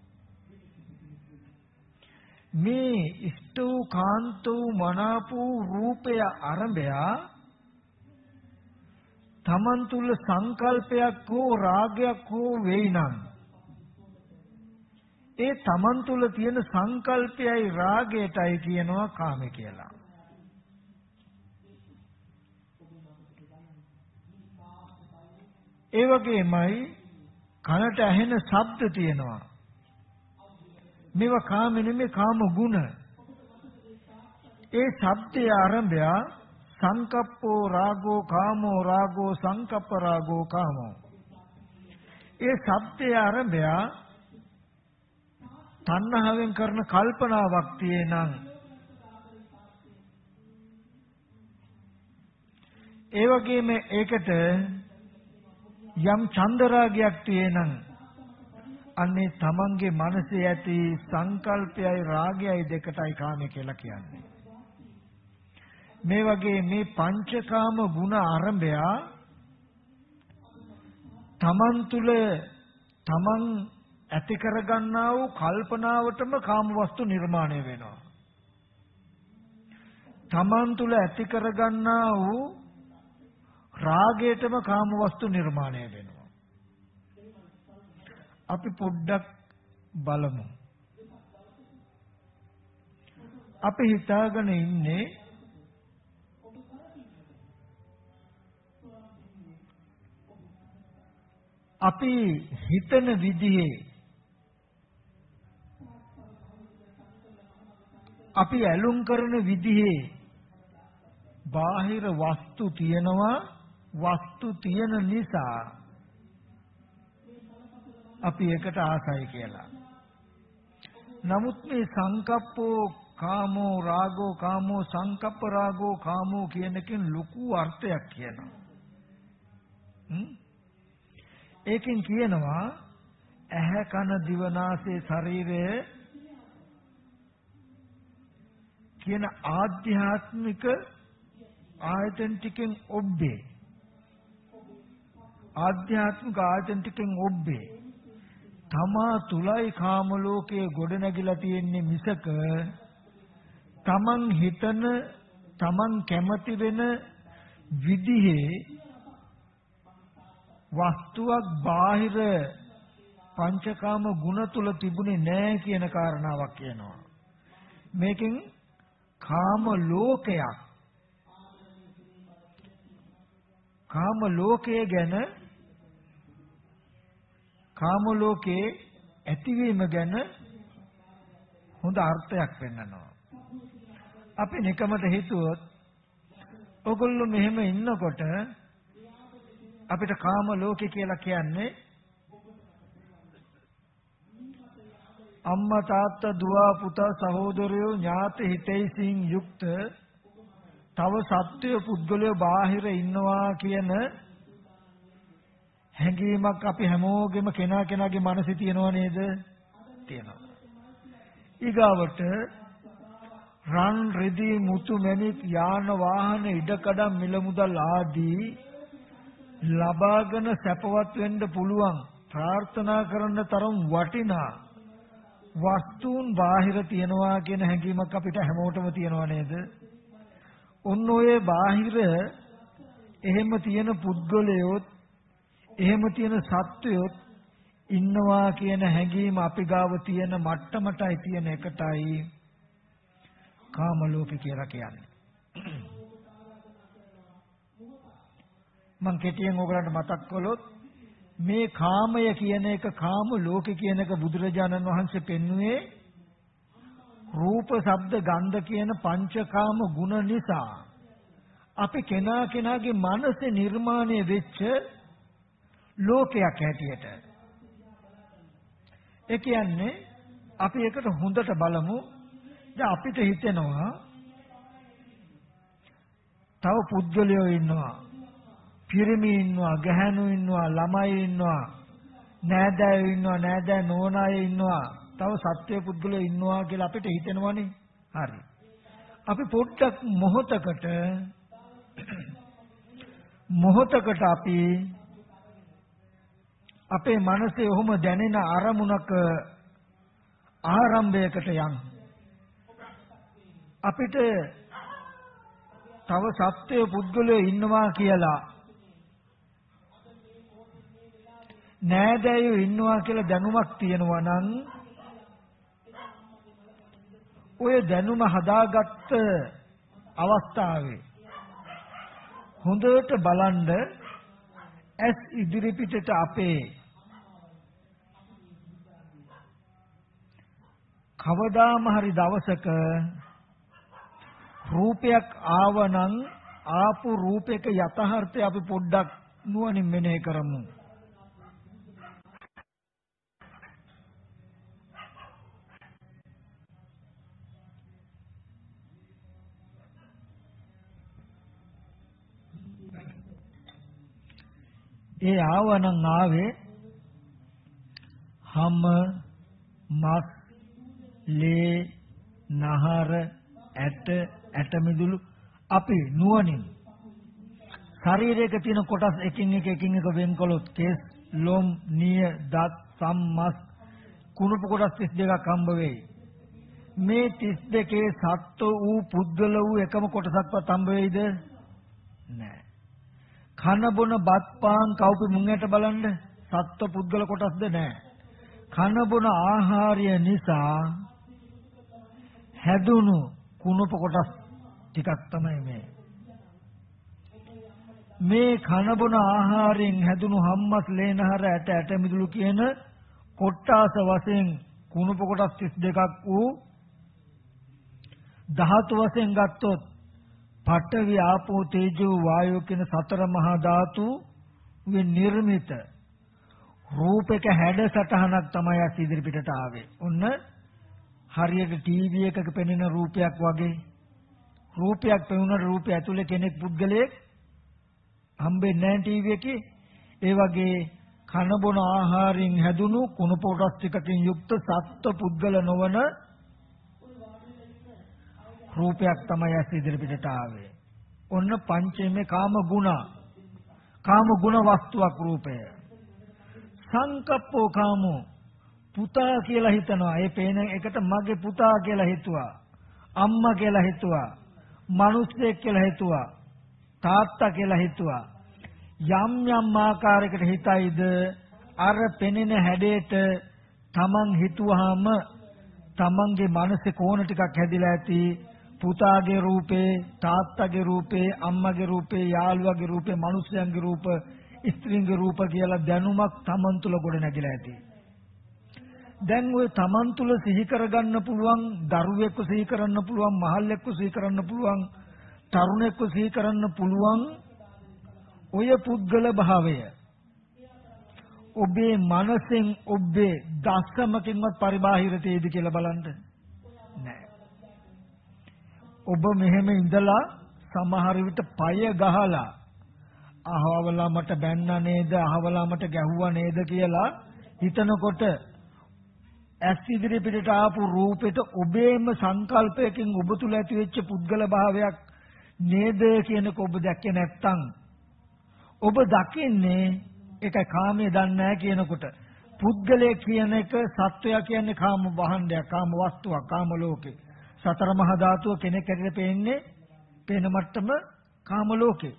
මේ ඉෂ්ට වූ කාන්ත වූ මනාප වූ රූපය ආරම්භය තමන් තුල සංකල්පයක් හෝ රාගයක් හෝ වෙයිනම් ඒ තමන් තුල තියෙන සංකල්පයයි රාගයටයි කියනවා කාම කියලා. ඒ වගේමයි කනට ඇහෙන ශබ්ද තියෙනවා. මේවා කාම නෙමෙයි කාම ගුණ. ඒ ශබ්දයේ ආරම්භය සංකප්පෝ රාගෝ කාමෝ රාගෝ සංකප්ප රාගෝ කාමෝ. ඒ ශබ්දයේ ආරම්භය තණ්හාවෙන් කරන කල්පනාවක් තියෙනං ඒ වගේම ඒකට යම් චන්දරාගයක් තියෙනං අන්නේ තමන්ගේ මනසේ ඇති සංකල්පයයි රාගයයි දෙකටයි කාමය කියලා කියන්නේ. මේ වගේ මේ පංචකාම ගුණ ආරම්භය තමන් තුල තමන් ඇති කරගන්නා වූ කල්පනාවටම කාම වස්තු නිර්මාණය වෙනවා. තමන් තුල ඇති කරගන්නා වූ රාගයටම කාම වස්තු නිර්මාණය වෙනවා. අපි පොඩ්ඩක් බලමු. අපි හිතාගෙන ඉන්නේ අපි හිතන විදිහේ අපි ඇලුම් කරන විදිහේ බාහිර වස්තු තියෙනවා. වස්තු තියෙන නිසා අපි එකට ආසයි කියලා. නමුත් මේ සංකප්පෝ කාමෝ රාගෝ කාමෝ සංකප්ප රාගෝ කාමෝ කියන එකෙන් ලොකු අර්ථයක් කියනවා. ඒකෙන් කියනවා ඇහැ කන දිව නාසය ශරීරය කියන ආධ්‍යාත්මික ආයතන ටිකෙන් ඔබ්බේ. ආධ්‍යාත්මික ආයතන ටිකෙන් ඔබ්බේ. තමා තුලයි කාම ලෝකයේ ගොඩ නැගිලා තියෙන්නේ මිසක තමන් හිතන තමන් කැමති වෙන විදිහේ වස්තුවක් බාහිර පංචකාම ගුණ තුල තිබුණේ නැහැ කියන කාරණාවක් කියනවා. මේකෙන් කාම ලෝකයක් කාම ලෝකයේ ගැන කාම ලෝකේ ඇතිවීම ගැන හොඳ අර්ථයක් පෙන්නනවා. අපි නිකමට හිතුවොත් ඔගොල්ලෝ මෙහෙම ඉන්නකොට අපිට කාම ලෝකේ කියලා කියන්නේ අම්මා තාත්තා දුව පුතා සහෝදරයෝ ඥාති හිතයිසින් යුක්ත තව සත්‍ය පුද්ගලයෝ බාහිර ඉන්නවා කියන හැඟීමක් අපි හැමෝගෙම කෙනා කෙනාගේ මනසේ තියෙනව නේද? තියෙනවා. ඊගාවට රන් රෙදි මුතු මැණික් යාන වාහන ඉඩකඩම් මිල මුදල් ආදී ලබාගෙන සැපවත් වෙන්න පුළුවන් ප්‍රාර්ථනා කරන තරම් වටිනා වස්තුන් බාහිර තියනවා කියන හැඟීමක් අපිට හැමෝටම තියෙනව නේද? ඔන්න ඔය බාහිර එහෙම තියෙන පුද්ගලයොත් එහෙම තියෙන සත්වයොත් ඉන්නවා කියන හැඟීම අපි ගාව තියෙන මට්ටමටයි තියෙන එකටයි කාම ලෝක කියලා කියන්නේ. මම කෙටියෙන් ඔයගලන්ට මතක් කළොත් මේ කාමය කියන එක කාම ලෝක කියන එක බුදුරජාණන් වහන්සේ පෙන්වුවේ රූප ශබ්ද ගන්ධ කියන පංචකාම ගුණ නිසා අපි කෙනා කෙනාගේ මනසේ නිර්මාණය වෙච්ච ලෝකයක් හැටියට. ඒ කියන්නේ අපි එකට හොඳට බලමු දැන් අපිට හිතෙනවා තව පුද්ගලයෝ ඉන්නවා. පිරිමි ඉන්නවා, ගැහැණු ඉන්නවා, ළමයි ඉන්නවා, නෑදෑයෝ ඉන්නවා, නෑදෑ නෝනාය ඉන්නවා. තව සත්‍ය පුද්ගලයෝ ඉන්නවා කියලා අපිට හිතෙනවනේ. හරි. අපි පොඩ්ඩක් මොහොතකට මොහොතකට අපි අපේ මනසේ ඔහොම දැනෙන අරමුණක ආරම්භයකට යන් අපිට තව සත්‍ය පුද්ගලයෝ ඉන්නවා කියලා නෑදෑයෝ ඉන්නවා කියලා දැනුමක් තියෙනවා නම් ඔය දැනුම හදාගත්ත අවස්ථාවේ හොඳට බලන්න ඇස් ඉදිරි පිටට අපේ කවදාම හරි දවසක රූපයක් ආවනම් ආපු රූපයක යථාර්ථය අපි පොඩ්ඩක් නුවණින් මෙනෙහි කරමු. ඒ ආවනම් ආවේ හම මස් ලේ නහර ඇට ඇට මිදුළු අපි නුවණින් ශරීරයක තියෙන කොටස් එකින් එක එකින් එක වෙන් කළොත් කෙස් ලොම් නිය දත් සම් මස් කුණප කොටස් තිස් දෙකක් හම්බ වෙයි. මේ තිස් දෙකේ සත්ව වූ පුද්ගල වූ එකම කොටසක්වත් හම්බ වෙයිද? නැහැ. කන බොන බත් පාන් කවුපි මුංගට බලන්න සත්ව පුද්ගල කොටස්ද නැහැ. කන බොන ආහාරය නිසා හැදුණු කුණප කොටස් ටිකක් තමයි මේ. මේ කන බොන ආහාරයෙන් හැදුණු හම්මස් ලේනහර ඇට ඇට මිදුළු කියන කොට්ටාස වශයෙන් කුණප කොටස් තිස් දෙකක් වූ ධාතු වශයෙන් ගත්තොත් පඨවි ආපෝ තේජෝ වායෝ කියන සතර මහා ධාතු වේ නිර්මිත රූපයක හැඩ සටහනක් තමයි අස් ඉදිරි පිටට ආවේ. ඔන්න හරියට ටීවී එකක පෙනෙන රූපයක් වගේ රූපයක් පෙනුනට රූපය ඇතුලේ කෙනෙක් පුද්ගලයෙක් හම්බෙන්නේ නැහැ ටීවී එකේ. ඒ වගේ කන බොන ආහාරයෙන් හැදුණු කුණු පොටස් ටිකකින් යුක්ත සත්ත්ව පුද්ගල නොවන රූපයක් තමයි ඇස් ඉදිරි පිටට ආවේ. ඔන්න පංචමේ කාම ගුණ. කාම ගුණ වස්තුවක් රූපය. සංකප්පෝ කාමෝ පුතා කියලා හිතනවා. ඒ පේන එකට මගේ පුතා කියලා හිතුවා. අම්මා කියලා හිතුවා. මිනිස්සෙක් කියලා හිතුවා. තාත්තා කියලා හිතුවා. යම් යම් ආකාරයකට හිතයිද අර පෙනෙන හැඩයට තමන් හිතුවාම තමන්ගේ මනසේ කෝණ ටිකක් හැදිලා ඇති. පුතාගේ රූපේ, තාත්තගේ රූපේ, අම්මගේ රූපේ, යාළුවාගේ රූපේ, මිනිස්යන්ගේ රූප, ස්ත්‍රීන්ගේ රූප කියලා දැනුමක් තමන් තුළ ගොඩ නැගිලා ඇති. දැන් ওই තමන් තුළ සිහි කරගන්න පුළුවන්, දරුවෙක්ව සිහි කරන්න පුළුවන්, මහල්ලෙක්ව සිහි කරන්න පුළුවන්, තරුණෙක්ව සිහි කරන්න පුළුවන් ඔය පුද්ගල භාවය ඔබේ මනසෙන් ඔබේ දස්සමකින්වත් පරිබාහිර තේද කියලා බලන්න. නෑ. ඔබ මෙහෙම ඉඳලා සමහර විට පය ගහලා අහවලා මට බැන්නා නේද, අහවලා මට ගැහුවා නේද කියලා හිතනකොට ඇස් ඉදිරි පිටට ආපු රූපෙට ඔබේම සංකල්පයකින් ඔබ තුල ඇති වෙච්ච පුද්ගල භාවයක් නේද කියනක ඔබ දැක්කේ නැත්තම් ඔබ දකින්නේ ඒක කාමයේ දන්නේ නැහැ කියනකොට පුද්ගලයේ කියන එක සත්වයා කියන්නේ කාම වහණ්ඩයක්, කාම වස්තුවක්, කාම ලෝකේ. සතර මහා ධාතුව කෙනෙක් ඇතුලේ පේන්නේ පේන මට්ටම කාම ලෝකේ.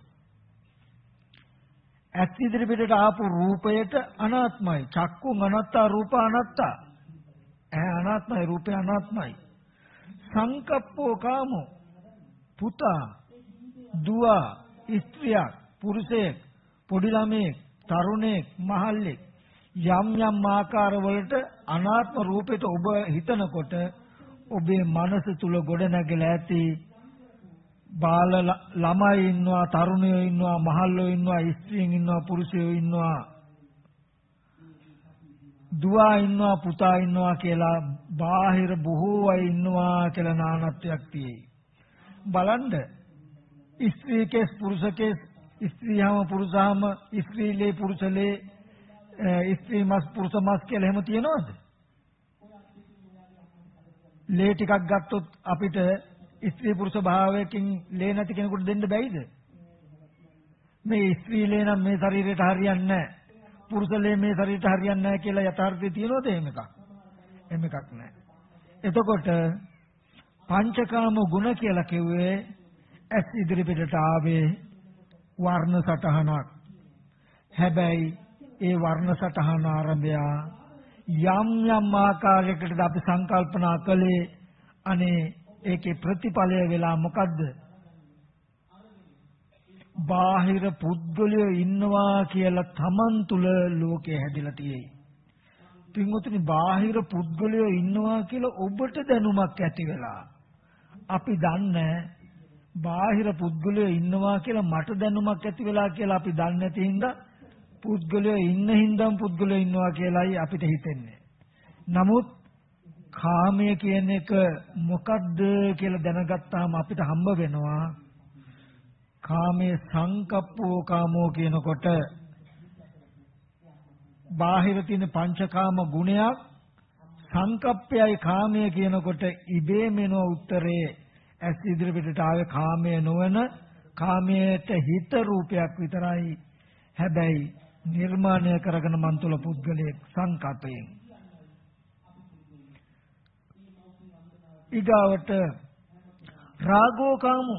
ඇස් ඉදිරි පිටට ආපු රූපයට අනාත්මයි. චක්කුං අනාත්තා රූප අනාත්තා. ඇහැ අනාත්මයි, රූපය අනාත්මයි. සංකප්පෝ කාමෝ පුතා, දුව, ස්ත්‍රියක්, පුරුෂයෙක්, පොඩි ළමයෙක්, තරුණයෙක්, මහල්ලෙක් යම් යම් ආකාරවලට අනාත්ම රූපයට ඔබ හිතනකොට ඔබේ මනස තුල ගොඩ නැගලා ඇති බාල ළමයි ඉන්නවා, තරුණයෝ ඉන්නවා, මහල්ලෝ ඉන්නවා, ස්ත්‍රීන් ඉන්නවා, පුරුෂයෝ ඉන්නවා. දුවා ඉන්නවා පුතා ඉන්නවා කියලා බාහිර බොහෝ අය ඉන්නවා කියලා නානත්වයක් තියෙයි. බලන්න ස්ත්‍රී කෙස් පුරුෂ කෙස් ස්ත්‍රීහම පුරුෂහම ස්ත්‍රීලේ පුරුෂලේ ස්ත්‍රී මස් පුරුෂ මස් කියලා එහෙම තියනවද? ලේ ටිකක් ගත්තොත් අපිට ස්ත්‍රී පුරුෂ භාවයකින් ලේ නැති කෙනෙකුට දෙන්න බැයිද? මේ ස්ත්‍රී ලේ නම් මේ ශරීරයට හරියන්නේ නැහැ. පුරුෂ ලේ මේ ශරීරයට හරියන්නේ නැහැ කියලා යථාර්ථය තියනවද එහෙම එකක්? එහෙම එකක් නැහැ. එතකොට පංචකාම ගුණ කියලා කිව්වේ ඇස් ඉදිරිපිටට ආවේ වර්ණ සටහනක්. හැබැයි ඒ වර්ණ සටහන ආරම්භය යම් යම් ආකාරයකට අපි සංකල්පනා කළේ අනේ ඒකේ ප්‍රතිඵලය වෙලා මොකද්ද? බාහිර පුද්ගලයෝ ඉන්නවා කියලා Taman තුල ලෝකේ හැදිලා තියෙයි. පින්වතුනි බාහිර පුද්ගලයෝ ඉන්නවා කියලා ඔබට දැනුමක් ඇති වෙලා අපි දන්නේ බාහිර පුද්ගලයෝ ඉන්නවා කියලා මට දැනුමක් ඇති වෙලා කියලා අපි දන්නේ නැති හින්දා පුද්ගලයෝ ඉන්න හින්දාම පුද්ගලයෝ ඉන්නවා කියලායි අපිට හිතෙන්නේ. නමුත් කාමය කියන එක මොකද්ද කියලා දැනගත්තාම අපිට හම්බ වෙනවා කාමයේ සංකප්පෝ කාමෝ කියනකොට බාහිර තියෙන පංචකාම ගුණයක් සංකප්පයයි කාමය කියනකොට ඉබේම එන උත්තරේ ඇස් ඉදිරිපිටට ආවේ කාමය නොවන කාමයට හිත රූපයක් විතරයි. හැබැයි නිර්මාණය කරගෙන මන් තුළ පුද්ගලයෙක් සංකප්පයෙන්. ඊගාවට රාගෝ කාමෝ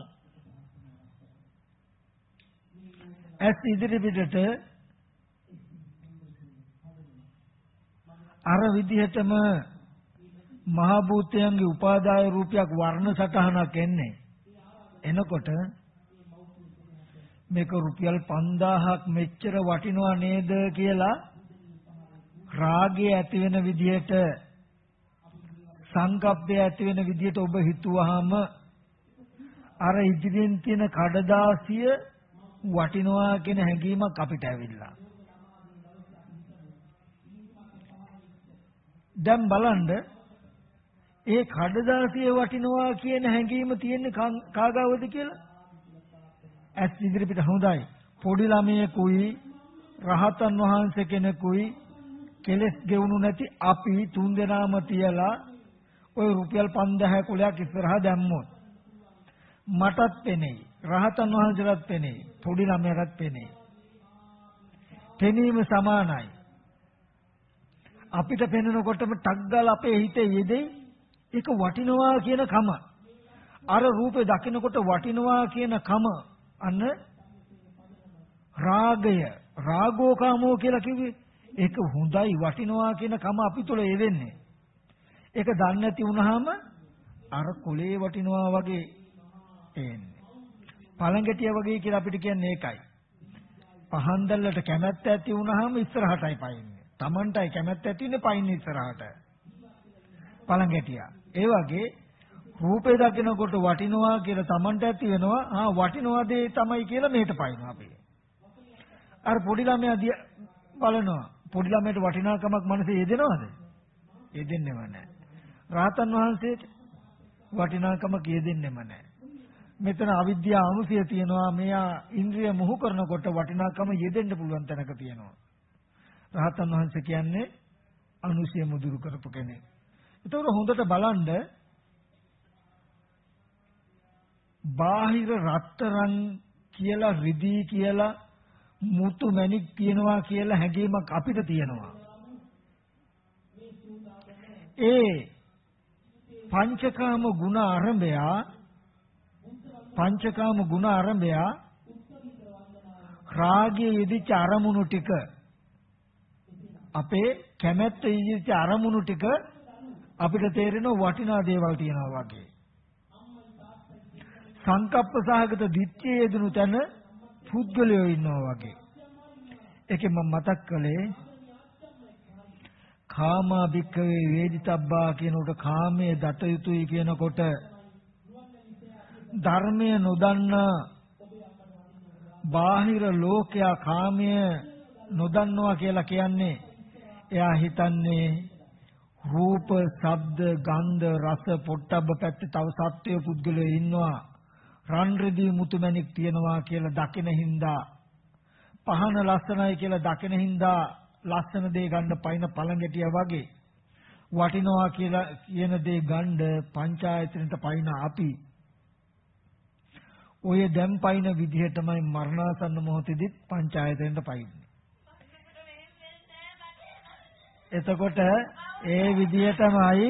ඇස් ඉදිරිපිටට අර විදිහටම මහ භූතයන්ගේ උපාදාය රූපයක් වර්ණ සටහනක් එන්නේ. එනකොට මේක රුපියල් පන්දාහක් මෙච්චර වටිනවා නේද කියලා රාගය ඇති වෙන විදිහට සංකප්පය ඇති වෙන විදිහට ඔබ හිතුවාම අර ඉදිරියෙන් තියෙන කඩදාසිය වටිනවා කියන හැඟීමක් අපිට ඇවිල්ලා. දැන් බලන්න ඒ කඩදාසිය වටිනවා කියන හැඟීම තියෙන්නේ කාගාවද කියලා? ඇස් ඉදිරිපිට හොඳයි. පොඩි ළමයෙකුයි රහතන් වහන්සේ කෙනෙකුයි කෙලස් ගෙවුණු නැති අපි තුන් දෙනාම තියලා ওই රුපියල් පන්දාහ කුලයක් ඉස්සරහා දැම්මොත් මටත් පෙනෙයි. රහතන් වහන්සේලාත් පෙනෙයි. පොඩි ළමයාටත් පෙනෙයි. පෙනීම සමානයි. අපිට පෙනෙනකොටම ටක් ගාලා අපේ හිතේ යෙදෙයි ඒක වටිනවා කියන කම. අර රූපේ දකිනකොට වටිනවා කියන කම අන්න රාගය රාගෝකාමෝ කියලා කිව්වේ ඒක හොඳයි වටිනවා කියන කම අපි තුල යෙදෙන්නේ. ඒක දන්නේ නැති වුනහම අර කොලේ වටිනවා වගේ එන්නේ. පළඟටිය වගේ කියලා අපිට කියන්නේ ඒකයි. පහන් දැල්ලට කැමැත්ත ඇති වුනහම ඉස්සරහටයි පයින්නේ. Tamanටයි කැමැත්ත ඇති වෙන්නේ පයින්නේ ඉස්සරහට. පළඟටිය. ඒ වගේ රූපේ දකිනකොට වටිනවා කියලා Tamanට ඇති වෙනවා. ආ වටිනවා දේ තමයි කියලා මෙහෙට පයින්නවා අපි. අර පොඩි ළමයා බලනවා. පොඩි ළමයට වටිනාකමක් මනසේ යෙදෙනවද? යෙදෙන්නේම නැහැ. රාතන් වහන්සේට වටිනාකමක් යෙදෙන්නේම නැහැ. මෙතන අවිද්‍යාව අනුසය තියෙනවා. මෙයා ඉන්ද්‍රිය මොහු කරනකොට වටිනාකම යෙදෙන්න පුළුවන් තැනක තියෙනවා. රහතන් වහන්සේ කියන්නේ අනුසය මුදුරු කරපු කෙනෙක්. ඒතකොට හොඳට බලන්න බාහිර රත්තරන් කියලා රිදී කියලා මුතු මැණික් තියනවා කියලා හැඟීමක් අපිට තියෙනවා. ඒ පංචකාම ගුණ ආරම්භය පංචකාම ගුණ ආරම්භය රාගයේ යෙදිච්ච අරමුණු ටික අපේ කැමැත්ත යෙදිච්ච අරමුණු ටික අපිට තේරෙන වටිනා දේවල් තියෙනවා වගේ. සංකප්ප සහගත දිට්ඨිය යෙදුණු තැන පුද්ගලයෝ ඉන්නවා වගේ. ඒකෙන් මම මතක් කළේ කාමා භික්ඛවේ වේදිතබ්බා කියනකොට කාමයේ දත යුතුයි කියනකොට ධර්මය නොදන්නා බාහිර ලෝකයා කාමය නොදන්නවා කියලා කියන්නේ එයා හිතන්නේ රූප, ශබ්ද, ගන්ධ, රස, පොට්ටබ්බ පැත්තේ තව සත්වය පුද්ගලයෝ ඉන්නවා. රන් රිදී මුතුමැණික් තියනවා කියලා දකින හින්දා, පහන ලස්සනයි කියලා දකින හින්දා ලස්සන දේ ගන්න පයින් පළඟැටියා වගේ වටිනවා කියලා කියන දේ ගන්න පංචායතනෙට පයින් අපි ඔය දැන් පයින් විදිහටමයි මරණාසන්න මොහොතේදීත් පංචායතනෙට පයින්නේ. එතකොට ඒ විදිහටමයි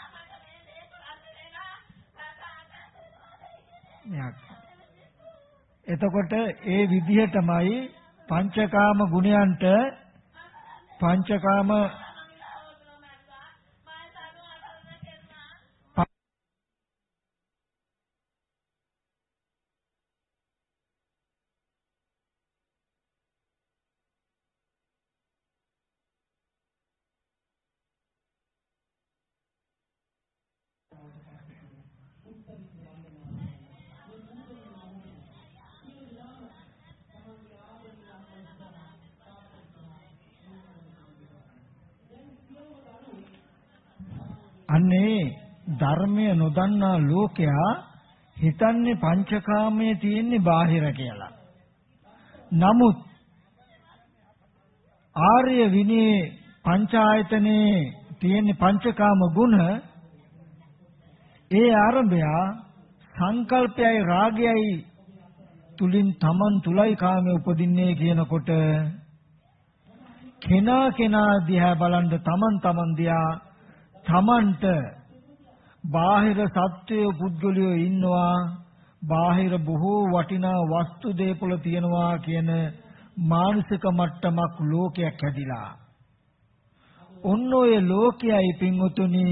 එතකොට ඒ විදිහටමයි පංචකාම ගුණයන්ට පංචකාම අන්නේ ධර්මය නොදන්නා ලෝකයා හිතන්නේ පංචකාමයේ තියෙන්නේ බාහිර කියලා. නමුත් ආර්ය විනී පංචායතනේ තියෙන පංචකාම ගුණ ඒ ආරම්භය සංකල්පයයි රාගයයි තුලින් තමන් තුලයි කාමයේ උපදින්නේ කියනකොට කෙනා කෙනා දිහා බලන් තමන් තමන් දිහා තමන්ට බාහිර සත්වය පුද්ගලයෝ ඉන්නවා, බාහිර බොහෝ වටිනා වස්තු දේපොළ තියෙනවා කියන මානසික මට්ටමක් ලෝකයක් හැදිලා. ඔන්න ඔය ලෝකයයි පින්වතුනි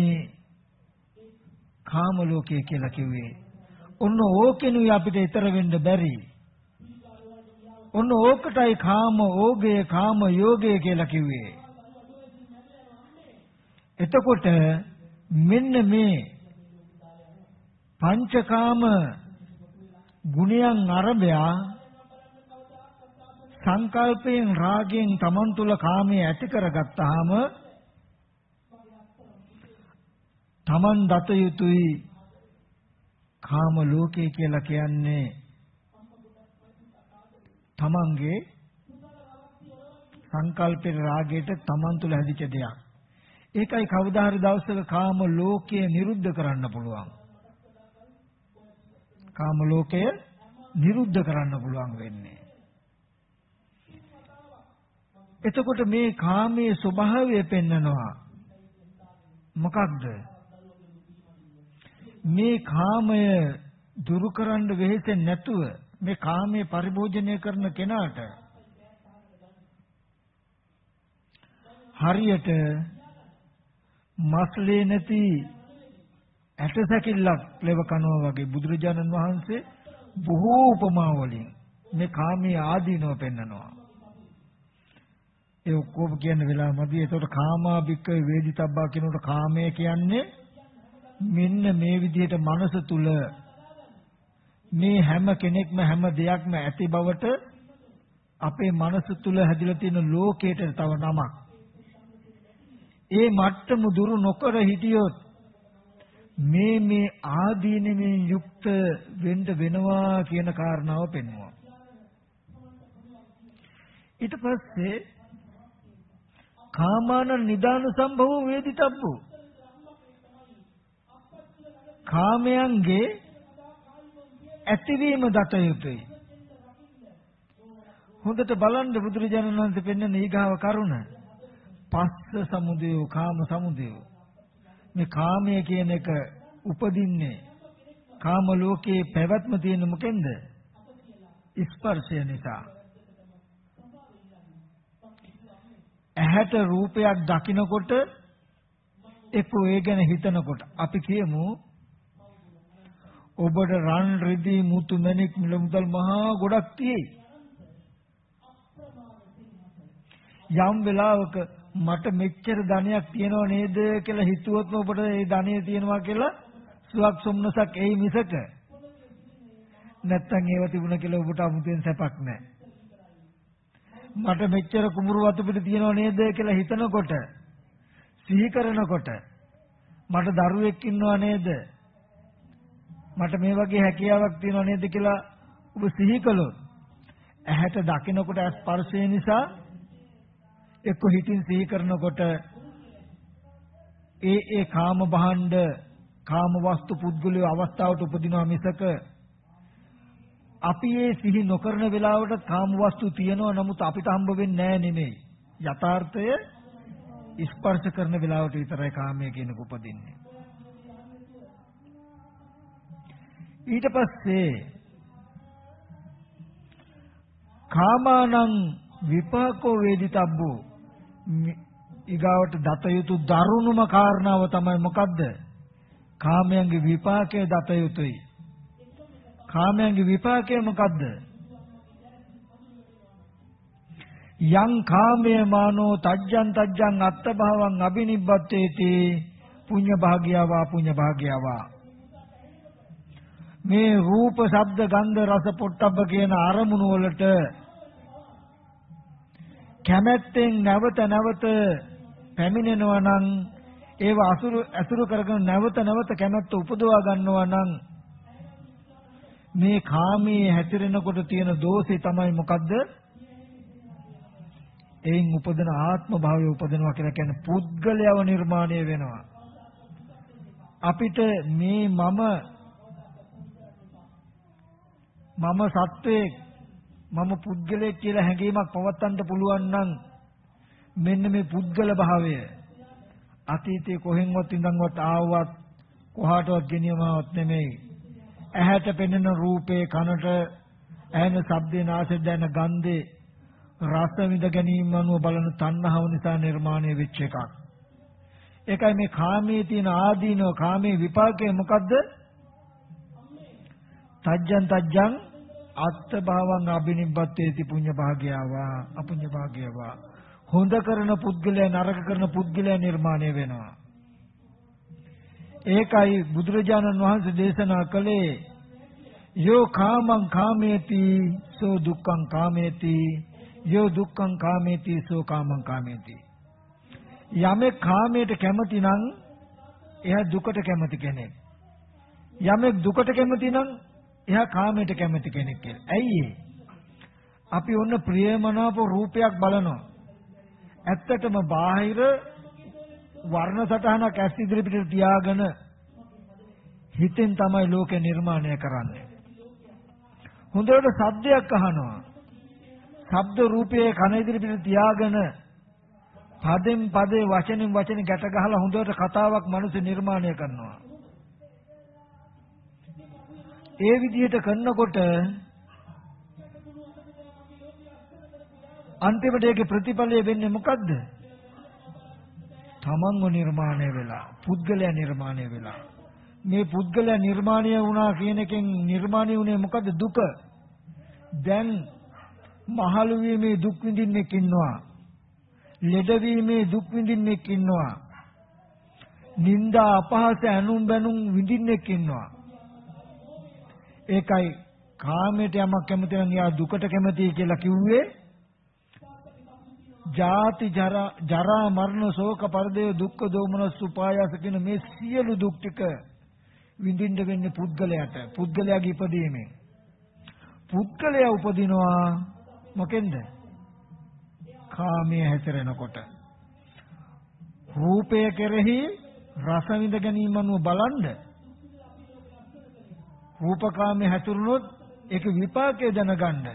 කාම ලෝකය කියලා කිව්වේ. ඔන්න ඕකෙනුයි අපිට ඊතර වෙන්න බැරි. ඔන්න ඕකටයි කාම ඕගේ කාම යෝගය කියලා කිව්වේ. එතකොට මෙන්න මේ පංචකාම ගුණයන් අරබය සංකල්පයෙන් රාගයෙන් තමන් තුළ කාමයේ ඇති කරගත්තාම තමන් දත යුතුයි කාම ලෝකය කියලා කියන්නේ තමන්ගේ සංකල්පේ රාගයට තමන් තුළ හැදිච්ච දෙයක්. ඒකයි කවදා හරි දවසක කාම ලෝකය නිරුද්ධ කරන්න පුළුවන්. කාම ලෝකය නිරුද්ධ කරන්න පුළුවන් වෙන්නේ. එතකොට මේ කාමයේ ස්වභාවය පෙන්නනවා. මොකක්ද? මේ කාමය දුරු කරන්න වෙහෙසෙන්නේ නැතුව මේ කාමයේ පරිභෝජනය කරන කෙනාට හරියට මස්ලේ නැති ඇට සැකිල්ලක් ලෙව කනවා වගේ බුදුරජාණන් වහන්සේ බොහෝ උපමා වලින් මේ කාමයේ ආදීනව පෙන්නනවා. ඒ ඔක්කොම කියන වෙලාවමදී ඒතකොට කාමා බික්ක වේදිතබ්බා කියනකොට කාමය කියන්නේ මෙන්න මේ විදිහට මනස තුල මේ හැම කෙනෙක්ම හැම දෙයක්ම ඇති බවට අපේ මනස තුල හැදිලා තියෙන ලෝකයට තව නමක්. ඒ මට්ටම දුරු නොකර හිටියොත් මේ මේ ආදීනමින් යුක්ත වෙන්න වෙනවා කියන කාරණාව පෙන්වනවා. ඊට පස්සේ කාමාන නිදාන සම්භව වේදිතබ්බෝ කාමයන්ගේ ඇතිවීම දත යුතුයි. හොඳට බලන්න බුදුරජාණන් වහන්සේ පෙන්වන ඊගාව කරුණ පස්ස සමුදය කාම සමුදය. මේ කාමය කියන එක උපදින්නේ කාම ලෝකයේ පැවැත්ම තියෙන මොකෙන්ද? ස්පර්ශය නිසා. ඇහැට රූපයක් දකිනකොට එක්කෝ ඒ ගැන හිතනකොට අපි කියමු ඔබට රන් රිදී මුතු මැණික් මිල මුදල් මහා ගොඩක් තියෙයි. යම් වෙලාවක මට මෙච්චර ධනයක් තියෙනව නේද කියලා හිතුවොත් ඔබට ඒ ධනය තියෙනවා කියලා සුවක් සොම්නසක් එයි මිසක නැත්තම් ඒව තිබුණ කියලා ඔබට අමුතෙන් සැපක් නැහැ. මට මෙච්චර කුඹුරු වතු පිට තියෙනව නේද කියලා හිතනකොට සිහි කරනකොට මට දරුවෙක් ඉන්නව නේද? මට මේ වගේ හැකියාවක් තියෙනව නේද කියලා ඔබ සිහි කළොත් ඇහැට දකිනකොට ස්පර්ශය නිසා එක්ක හිතින් සිහි කරනකොට ඒ ඒ කාම භාණ්ඩ කාම වස්තු පුද්ගලයෝ අවස්ථාවට උපදිනවා මිසක අපි ඒ සිහි නොකරන වෙලාවට කාම වස්තු තියෙනවා නමුත් අපිට හම්බ වෙන්නේ නැහැ නෙමෙයි. යථාර්ථය ස්පර්ශ කරන වෙලාවට විතරයි කාමයේ කියනක උපදින්නේ. ඊට පස්සේ කාමානං විපාකෝ වේදිතබ්බෝ ඊගාවට දත යුතු දරුණුම කාරණාව තමයි මොකද්ද? කාමයන්ගේ විපාකය දත යුතුයි. කාමයන්ගේ විපාකය මොකද්ද? යං කාමයේ මානෝ තජ්ජං තජ්ජං අත්තභාවං අබිනිබ්බත්තේති පුඤ්ඤ භාග්‍යවා පුඤ්ඤ භාග්‍යවා. මේ රූප ශබ්ද ගන්ධ රස පොට්ටබ්බ කියන අරමුණු වලට කැමැත්තෙන් නැවත නැවත පැමිණෙනවා නම් ඒව අසුරු අසුරු කරගෙන නැවත නැවත කැමැත්ත උපදවා ගන්නවා නම් මේ කාමයේ හැතිරෙනකොට තියෙන දෝෂේ තමයි මොකද්ද? එයින් උපදින ආත්ම භාවය උපදිනවා කියලා කියන්නේ පුද්ගලයව නිර්මාණය වෙනවා. අපිට මේ මම මම සත්වයේ මම පුද්ගලයෙක් කියලා හැඟීමක් පවත්වන්න පුළුවන් නම් මෙන්න මේ පුද්ගල භාවය අතීතේ කොහෙන්වත් ඉඳන්වත් ආවවත් කොහාටවත් ගෙනියමවත් නෙමෙයි. ඇහැට පෙනෙන රූපේ කනට ඇහෙන ශබ්දේ නාසයෙන් දැනෙන ගන්ධේ රස විඳ ගැනීම අනුව බලන තණ්හාව නිසා නිර්මාණය වෙච්ච එකක්. ඒකයි මේ කාමයේ තියෙන ආදීනව කාමයේ විපාකය මොකද්ද? තජ්ජං තජ්ජං අත්ථ භාවං අබිනිබ්බත්තේති පුඤ්ඤ භාග්‍යවා අපුඤ්ඤ භාග්‍යවා. හොඳ කරන පුද්ගලයා නරක කරන පුද්ගලයා නිර්මාණය වෙනවා. ඒකයි බුදුරජාණන් වහන්සේ දේශනා කළේ යෝ කාමං කාමේති සෝ දුක්ඛං කාමේති යෝ දුක්ඛං කාමේති සෝ කාමං කාමේති. යමෙක් කාමයට කැමති නම් එයා දුකට කැමති කෙනෙක්. යමෙක් දුකට කැමති නම් එයා කාමයට කැමති කෙනෙක් කියලා. ඇයි ඒ? අපි ඔන්න ප්‍රියමනාප රූපයක් බලනවා. ඇත්තටම බාහිර වර්ණ සටහනක් ඇස් ඉදිරිපිට තියාගෙන හිතෙන් තමයි ලෝකේ නිර්මාණය කරන්නේ. හොඳට ශබ්දයක් අහනවා. ශබ්ද රූපයේ කන ඉදිරිපිට තියාගෙන පදෙන් පදේ වචනෙන් වචන ගැට ගහලා හොඳට කතාවක් මනස නිර්මාණය කරනවා. ඒ විදිහට කරනකොට අන්තිමට ඒකේ ප්‍රතිඵලය වෙන්නේ මොකද්ද? තමන්ව නිර්මාණය වෙලා, පුද්ගලයා නිර්මාණය වෙලා. මේ පුද්ගලයා නිර්මාණය වුණා කියන එකෙන් නිර්මාණය වුණේ මොකද්ද? දුක. දැන් මහලු වීමේ දුක් විඳින්නෙක් ඉන්නවා. ලෙඩ වීමේ දුක් විඳින්නෙක් ඉන්නවා. නිന്ദා අපහාස ඇනුම් බැනුම් විඳින්නෙක් ඉන්නවා. ඒකයි කාමයට යමක් කැමති නම් යා දුකට කැමතියි කියලා කිව්වේ. ජාති ජරා ජරා මරණ ශෝක පරිදේ දුක්ඛ දෝමනස් උපායාස කියන මේ සියලු දුක් ටික විඳින්න වෙන්නේ පුද්ගලයාට. පුද්ගලයාගේ ඉපදීමෙන්. පුද්ගලයා උපදිනවා මොකෙන්ද? කාමයේ හැසිරෙනකොට. රූපය කෙරෙහි රස විඳ ගැනීම අනුව බලන්න. රූපකාමයේ හැසිරුණොත් ඒක විපාකයේ දැනගන්න.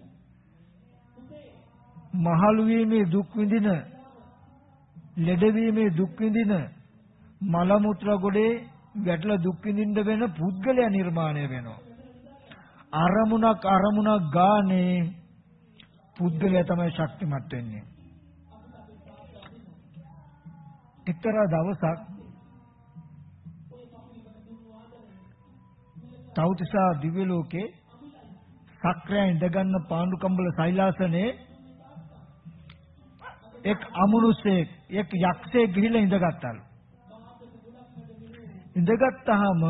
මහලු වීමේ දුක් විඳින, ලෙඩ වීමේ දුක් විඳින, මල මුත්‍ර ගොඩේ වැටලා දුක් විඳින්න වෙන පුද්ගලයා නිර්මාණය වෙනවා. අරමුණක් අරමුණක් ගානේ පුද්ගලයා තමයි ශක්තිමත් වෙන්නේ. එක්තරා දවසක් තවුතිසා දිව්‍ය ලෝකේ සක්‍රය ඉඳගන්න පාණ්ඩුකම්බල සෛලාසනේ එක් අමනුෂ්‍යෙක් එක් යක්ෂයෙක් ගිහිල්ලා ඉඳගත්තලු. ඉඳගත්තාම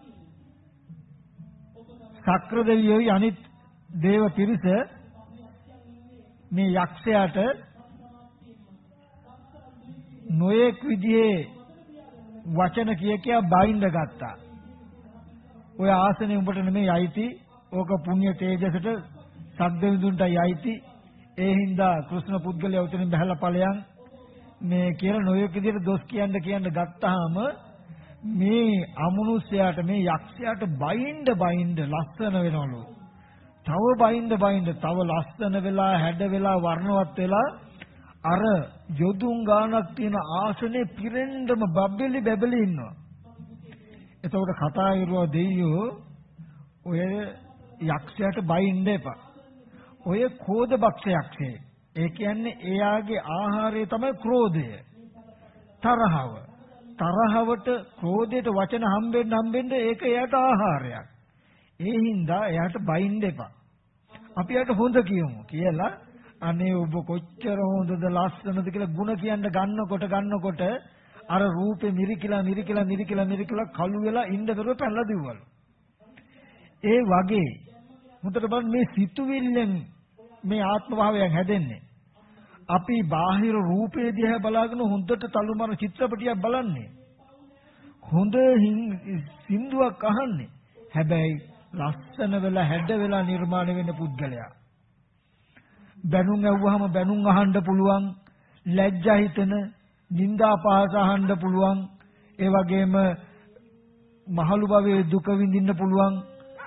සක්‍ර දෙවියෝයි අනිත් දේව පිරිස මේ යක්ෂයාට නොයෙක් විදිහේ වචන කිය කියා බයින්ද ගත්තා. ඔය ආසනේ උඹට නෙමෙයි අයිති. ඕක පුණ්‍ය තේජසට සද්ද විඳුන්ටයි අයිති. ඒ හින්දා කෘෂ්ණ පුද්ගලයා උතනින් බහැලා ඵලයන් මේ කියලා නොයෙක් විදිහට දොස් කියන්න කියන්න ගත්තාම මේ අමනුෂ්‍යයාට මේ යක්ෂයාට බයින්ද බයින්ද ලස්සන වෙනවලු. තව බයින්ද බයින්ද තව ලස්සන වෙලා හැඩ වෙලා වර්ණවත් වෙලා අර යොදුන් ගානක් තියෙන ආසනේ පිරෙන්නම බබ්බෙලි බබෙලි ඉන්නවා. එතකොට කතා කරුවා දෙයියෝ ඔය යක්ෂයාට බයින්ද එපා. ඔය ක්‍රෝධ බක්ෂ යක්ෂයෙක්. ඒ කියන්නේ එයාගේ ආහාරය තමයි ක්‍රෝධය. තරහව. තරහවට ක්‍රෝධයට වචන හම්බෙන්න හම්බෙන්න ඒක එයාට ආහාරයක්. ඒ හින්දා එයාට බයින්ද එපා. අපි එයාට හොඳ කියමු කියලා අනේ ඔබ කොච්චර හොඳද ලස්සනද කියලා ಗುಣ කියන්න ගන්නකොට ගන්නකොට අර රූපේ මිරිකිලා මිරිකිලා මිරිකිලා මිරිකිලා කළු වෙලා ඉන්න දරුව පැනලා දිව්වලු. ඒ වගේ මුතර බලන්න මේ සිතුවිල්ලෙන් මේ ආත්ම භාවයන් හැදෙන්නේ. අපි බාහිර රූපේ දිහා බලාගෙන හොඳට තලුමර චිත්‍රපටියක් බලන්නේ. හොඳ සින්දුවක් අහන්නේ. හැබැයි ලස්සන වෙලා හැඩ වෙලා නිර්මාණය වෙන පුද්ගලයා. බැනුම් ඇහුවාම බැනුම් අහන්න පුළුවන්, ලැජ්ජා හිතෙන, නිന്ദා පහස අහන්න පුළුවන්, ඒ වගේම මහලු භවයේ දුක විඳින්න පුළුවන්,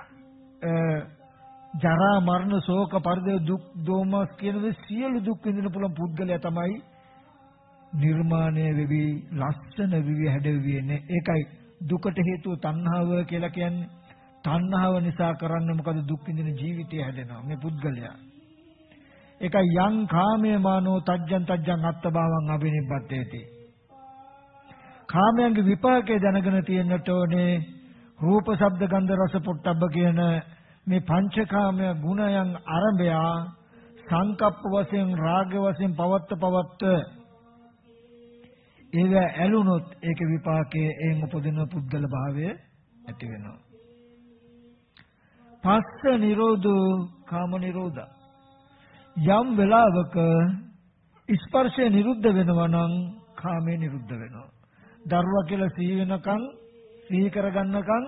ජරා මරණ ශෝක පරිදේ දුක් දෝමස් කියන මේ සියලු දුක් විඳින්න පුළුවන් පුද්ගලයා තමයි නිර්මාණය වෙවි ලස්සන විවි හැඩ වෙවි එන්නේ. ඒකයි දුකට හේතුව තණ්හාව කියලා කියන්නේ. තණ්හාව නිසා කරන්නේ මොකද? දුක් විඳින ජීවිතය හැදෙනවා මේ පුද්ගලයා. ඒකයි යං කාමයේ මානෝ තජ්ජං තජ්ජං අත්තභාවං අබිනිබ්බතේති. කාමයන්ගේ විපාකයේ දැනගෙන තියෙන්නට ඕනේ රූප ශබ්ද ගන්ධ රස පොට්ටබ්බ කියන මේ පංචකාමය ගුණයන් ආරම්භය සංකප්ප වශයෙන් රාග වශයෙන් පවත්ත පවත්ත ඒව ඇලුනොත් ඒක විපාකයේ එන් උපදින පුද්ගල භාවය ඇති වෙනවා. පස්ස නිරෝධෝ කාම නිරෝධා. යම් වෙලාවක ස්පර්ශය නිරුද්ධ වෙනවා නම් කාමේ නිරුද්ධ වෙනවා. දරුවා කියලා සිහි වෙනකන් සිහි කරගන්නකන්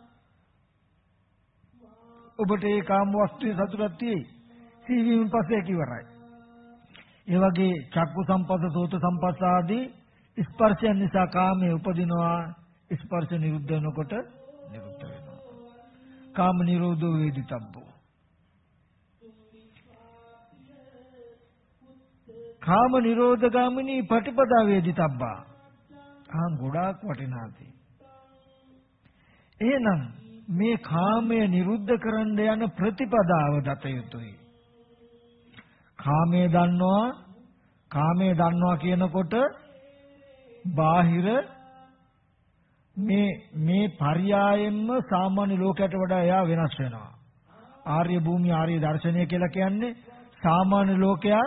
ඔබට ඒ කාම වස්තුවේ සතුටක් තියෙයි. සිහි වීමෙන් පස්සේ ඒක ඉවරයි. ඒ වගේ චක්කු සම්පස්ස සෝත සම්පස්ස ආදී ස්පර්ශයන් නිසා කාමයේ උපදිනවා. ස්පර්ශ නිරුද්ධ වෙනකොට නිරුද්ධ වෙනවා. කාම නිරෝධෝ වේදිතබ්බෝ. කාම නිරෝධ ගාමිනී පටිපදා වේදිතබ්බා. ආ ගොඩාක් වටිනාති. එහෙනම් මේ කාමය නිරුද්ධ කරන්න යන ප්‍රතිපදාව දත යුතුයි. කාමයේ දන්නවා කාමයේ දන්නවා කියනකොට බාහිර මේ මේ පర్యాයෙන්ම සාමාන්‍ය ලෝකයට වඩා එයා වෙනස් වෙනවා. ආර්ය භූමි ආර්ය දර්ශනය කියලා කියන්නේ සාමාන්‍ය ලෝකයා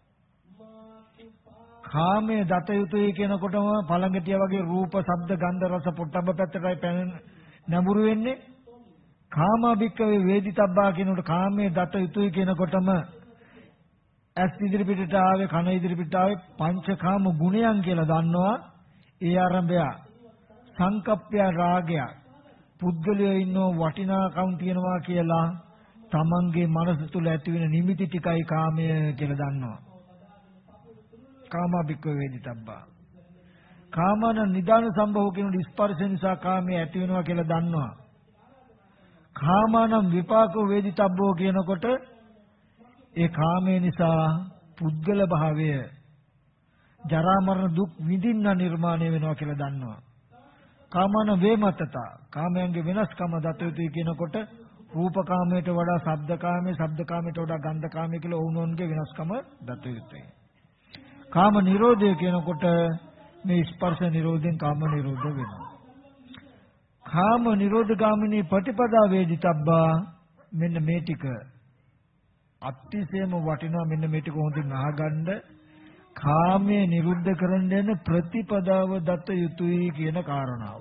කාමයේ දත යුතුයි කියනකොටම පළඟටිය වගේ රූප, ශබ්ද, ගන්ධ, රස, පොට්ටබ්බ පැත්තටයි පැන නැඹුරු වෙන්නේ. කාමාභික්කවේ වේදිතබ්බා කියනකොට කාමයේ දත යුතුයි කියනකොටම ඇස් ඉදිරි පිටට ආවේ, කන ඉදිරි පිටට ආවේ පංචකාම ගුණයන් කියලා දන්නවා. ඒ ආරම්භය සංකප්පය රාගය පුද්ගලයෝ ඉන්නෝ වටිනාකම් තියනවා කියලා තමන්ගේ මනස තුල ඇති වෙන නිමිති ටිකයි කාමය කියලා දන්නවා. කාමාභික්කවේ වේදිතබ්බා. කාමන නිදාන සම්භව කියන ස්පර්ශ නිසා කාමයේ ඇති වෙනවා කියලා දන්නවා. කාමනම් විපාකෝ වේදිතබ්බෝ කියනකොට ඒ කාමයේ නිසා පුද්ගල භාවය ජරා මරණ දුක් විඳින්න නිර්මාණය වෙනවා කියලා දන්නවා. කාමන වේමතතා කාමයන්ගේ වෙනස්කම දත යුතුයි කියනකොට රූප කාමයට වඩා ශබ්ද කාමයේ, ශබ්ද කාමයට වඩා ගන්ධ කාමයේ කියලා ඔවුනොන්ගේ වෙනස්කම දත යුතුයි. කාම නිරෝධය කියනකොට මේ ස්පර්ශ නිරෝධයෙන් කාම නිරෝධ වෙනවා. කාම නිරෝධ ගාමිනී පටිපදා වේදිතබ්බා. මෙන්න මේ ටික අතිශයම වටිනවා. මෙන්න මේ ටික හොඳින් අහගන්න. කාමයේ නිරුද්ධ කරන්න යන ප්‍රතිපදාව දත යුතුයි කියන කාරණාව.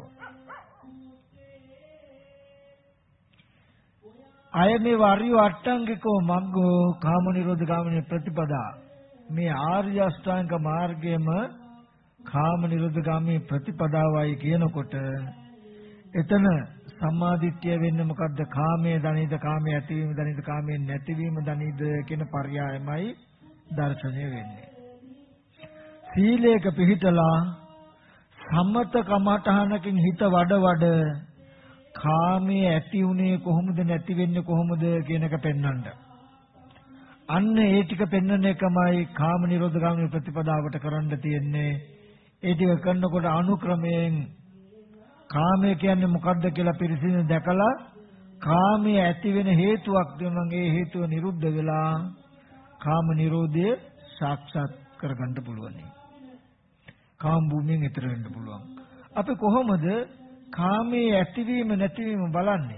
අය මේ වරිය අට්ටංගිකෝ මග්ගෝ කාම නිරෝධ ගාමිනී ප්‍රතිපදා. මේ ආර්ය අෂ්ටාංග මාර්ගයේම කාම නිරෝධගාමී ප්‍රතිපදාවයි කියනකොට එතන සම්මාදිට්ඨිය වෙන්නේ මොකද්ද? කාමයේ දනීද, කාමයේ ඇතිවීම දනීද, කාමයේ නැතිවීම දනීද කියන පර්යායමයි දර්ශනය වෙන්නේ. සීලයක පිහිටලා සමත කමඨහනකින් හිත වඩ වඩ කාමයේ ඇති උනේ කොහොමද නැති වෙන්නේ කොහොමද කියන එක පෙන්වන්න. අන්න ඒ ටික පෙන්වන එකමයි කාම නිරෝධගාමී ප්‍රතිපදාවට කරන්න තියෙන්නේ. ඒ ටික කරනකොට අනුක්‍රමයෙන් කාමය කියන්නේ මොකද්ද කියලා පිරිසිදු දැකලා කාමයේ ඇති වෙන හේතුවක් දෙනවා. ඒ හේතුව නිරුද්ධ වෙලා කාම නිරෝධය සාක්ෂාත් කරගන්න පුළුවන්. කාම භූමියෙන් ඈතර වෙන්න පුළුවන්. අපි කොහොමද කාමයේ ඇතිවීම නැතිවීම බලන්නේ?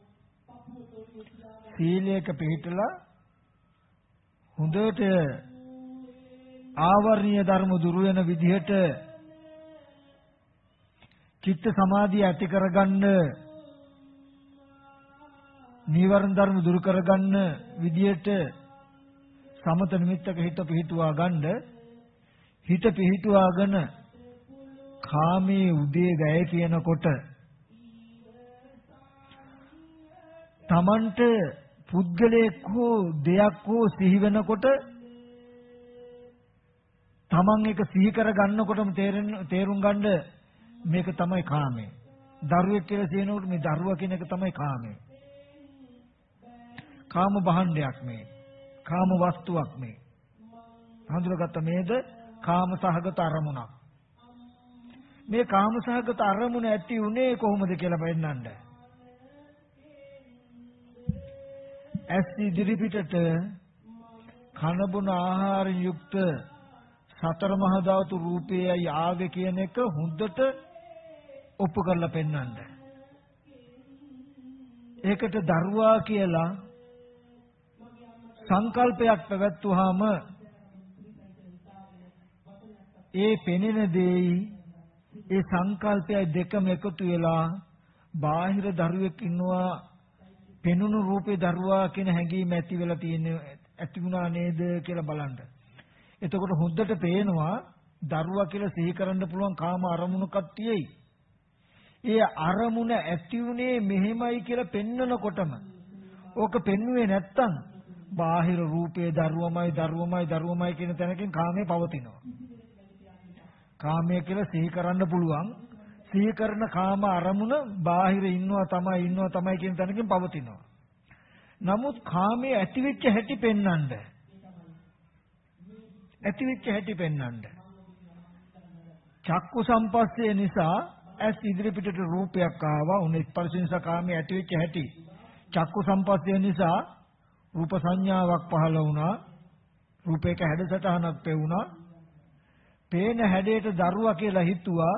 සීලයක පිළිපදලා හොඳට ආවර්ණීය ධර්ම දුරු වෙන විදිහට චිත්ත සමාධිය ඇති කරගන්න, නීවරණ ධර්ම දුරු කරගන්න විදිහට සමත නිමිත්තක හිත පිහිටුවා ගන්න, හිත පිහිටුවාගෙන කාමයේ උදේ වැය කියනකොට තමන්ට පුද්ගලයෙක් හෝ දෙයක් හෝ සිහි වෙනකොට තමන් එක සිහි කර ගන්නකොටම තේරෙන තේරුම් ගන්න මේක තමයි කාමය. දරුවෙක් කියලා කියනකොට මේ දරුවා කියන එක තමයි කාමය. කාම භාණ්ඩයක් මේ. කාම වස්තුවක් මේ. හඳුනගත්ත මේද කාම සහගත අරමුණක්. මේ කාම සහගත අරමුණ ඇති උනේ කොහොමද කියලා බලන්න. ඇස් ඉදිරි පිටට කන බොන ආහාර යුක්ත සතර මහා ධාතු රූපයයි ආවේ කියන එක හොඳට ඔප්පු කරලා පෙන්වන්න. ඒකට දරුවා කියලා සංකල්පයක් පැවැත්වුවාම ඒ පෙනෙන දෙයි ඒ සංකල්පයයි දෙකම එකතු වෙලා බාහිර දරුවෙක් ඉන්නවා පෙනුණු රූපේ දරුවා කියන හැඟීම ඇති වෙලා තියෙන ඇති වුණා නේද කියලා බලන්න. එතකොට හොඳට පේනවා දරුවා කියලා සිහි කරන්න පුළුවන් කාම අරමුණක් තියෙයි. ඒ අරමුණ ඇති උනේ මෙහෙමයි කියලා පෙන්නකොටම ඕක පෙන්නුවේ නැත්තම් බාහිර රූපේ දරුවමයි දරුවමයි දරුවමයි කියන තැනකින් කාමයේ පවතිනවා. කාමයේ කියලා සිහි කරන්න පුළුවන්. සිහි කරන කාම අරමුණ බාහිර ඉන්නවා තමයි ඉන්නවා තමයි කියන තැනකින් පවතිනවා. නමුත් කාමයේ ඇතිවෙච්ච හැටි පෙන්වන්න. ඇතිවෙච්ච හැටි පෙන්වන්න. චක්කු සම්පස්සේ නිසා ඇස් ඉදිරි පිටට රූපයක් ආවා. උන ස්පර්ශ නිසා කාමයේ ඇතිවෙච්ච හැටි. චක්කු සම්පස්සේ නිසා රූප සංඥාවක් පහළ වුණා. රූපයක හැඩසටහනක් පෙවුණා. පේන හැඩයට දරුවා කියලා හිතුවා.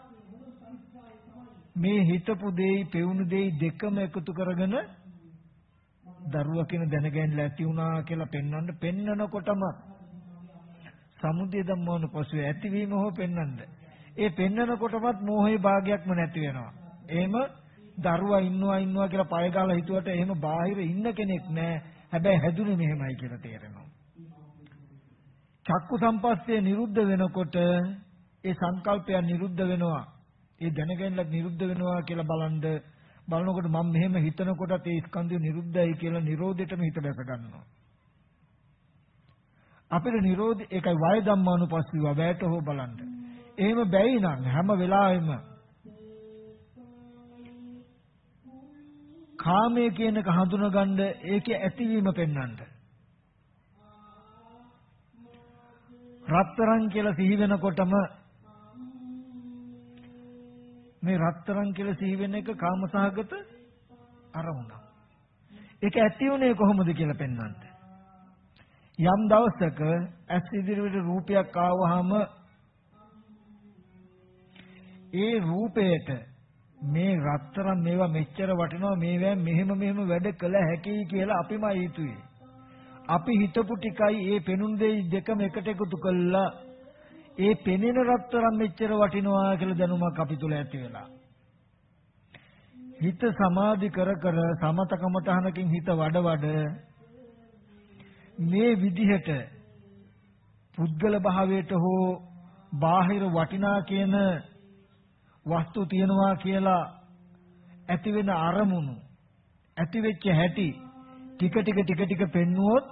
මේ හිතපු දෙයි පෙවුණු දෙයි දෙකම එකතු කරගෙන දරුවා කියන දැනගැනලා ඇති වුණා කියලා පෙන්වන්න පෙන්නකොටම සමුදය ධම්මෝන පසු ඇතිවීම හෝ පෙන්වන්න. ඒ පෙන්නකොටමත් මෝහයේ භාගයක්ම නැති වෙනවා. එහෙම දරුවා ඉන්නවා ඉන්නවා කියලා පය ගාලා හිතුවට එහෙම බාහිර ඉන්න කෙනෙක් නැහැ. හැබැයි හැදුනේ මෙහෙමයි කියලා තේරෙනවා. චක්කු සම්පස්සේ නිරුද්ධ වෙනකොට ඒ සංකල්පය නිරුද්ධ වෙනවා. ඒ දැනගැනලා නිරුද්ධ වෙනවා කියලා බලන්න බලනකොට මම මෙහෙම හිතනකොටත් ඒ ස්කන්ධය නිරුද්ධයි කියලා නිරෝධයටම හිත දැක ගන්නවා. අපිට නිරෝධ ඒකයි වය ධම්මානුපස්සීව වැයට හෝ බලන්න. එහෙම බැයි නම් හැම වෙලාවෙම කාමයේ කියන එක හඳුනගන්න ඒකේ ඇතිවීම පෙන්වන්න. රත්තරන් කියලා සිහි වෙනකොටම මේ රත්තරන් කියලා සිහි වෙන එක කාමසහගත අරමුණක්. ඒක ඇති උනේ කොහොමද කියලා පෙන්වන්න. යම් දවසක ඇස් ඉදිරියට රූපයක් ආවහම ඒ රූපයට මේ රත්තරන් මේවා මෙච්චර වටිනවා මේවා මෙහෙම මෙහෙම වැඩ කළ හැකියි කියලා අපිම හිතුවේ. අපි හිතපු ටිකයි ඒ පෙනුන දෙයි දෙකම එකට එකතු කළා ඒ පෙනෙන රත්තරන් මෙච්චර වටිනවා කියලා දැනුමක් අපි තුල ඇති වෙලා. හිත සමාධි කර කර සමතකමතහනකින් හිත වඩ වඩ මේ විදිහට පුද්ගල භාවයට හෝ බාහිර වටිනා කියන වස්තු තියනවා කියලා ඇති වෙන අරමුණු ඇති වෙච්ච හැටි ටික ටික ටික ටික පෙන්නුවොත්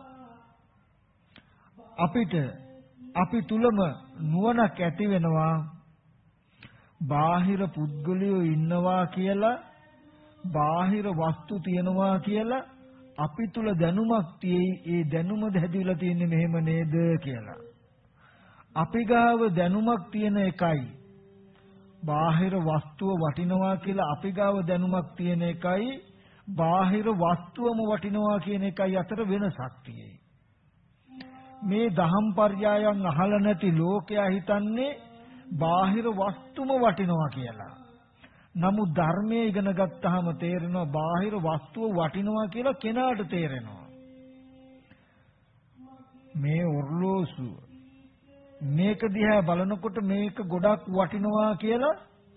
අපිට අපි තුලම නුවණක් ඇති වෙනවා. බාහිර පුද්ගලයෝ ඉන්නවා කියලා බාහිර වස්තු තියනවා කියලා අපි තුල දැනුමක් තියෙයි. ඒ දැනුම දැදිලා තියෙන්නේ මෙහෙම නේද කියලා. අපි ගාව දැනුමක් තියෙන එකයි බාහිර වස්තුව වටිනවා කියලා අපි ගාව දැනුමක් තියෙන එකයි බාහිර වස්තුවම වටිනවා කියන එකයි අතර වෙනසක් තියෙයි. මේ දහම් පර්යායන් අහලා නැති ලෝකයා හිතන්නේ බාහිර වස්තුම වටිනවා කියලා. නමුත් ධර්මයේ ඉගෙන ගත්තාම තේරෙනවා බාහිර වස්තුව වටිනවා කියලා කෙනාට තේරෙනවා. මේ ඔර්ලෝසුව මේක දිහා බලනකොට මේක ගොඩක් වටිනවා කියලා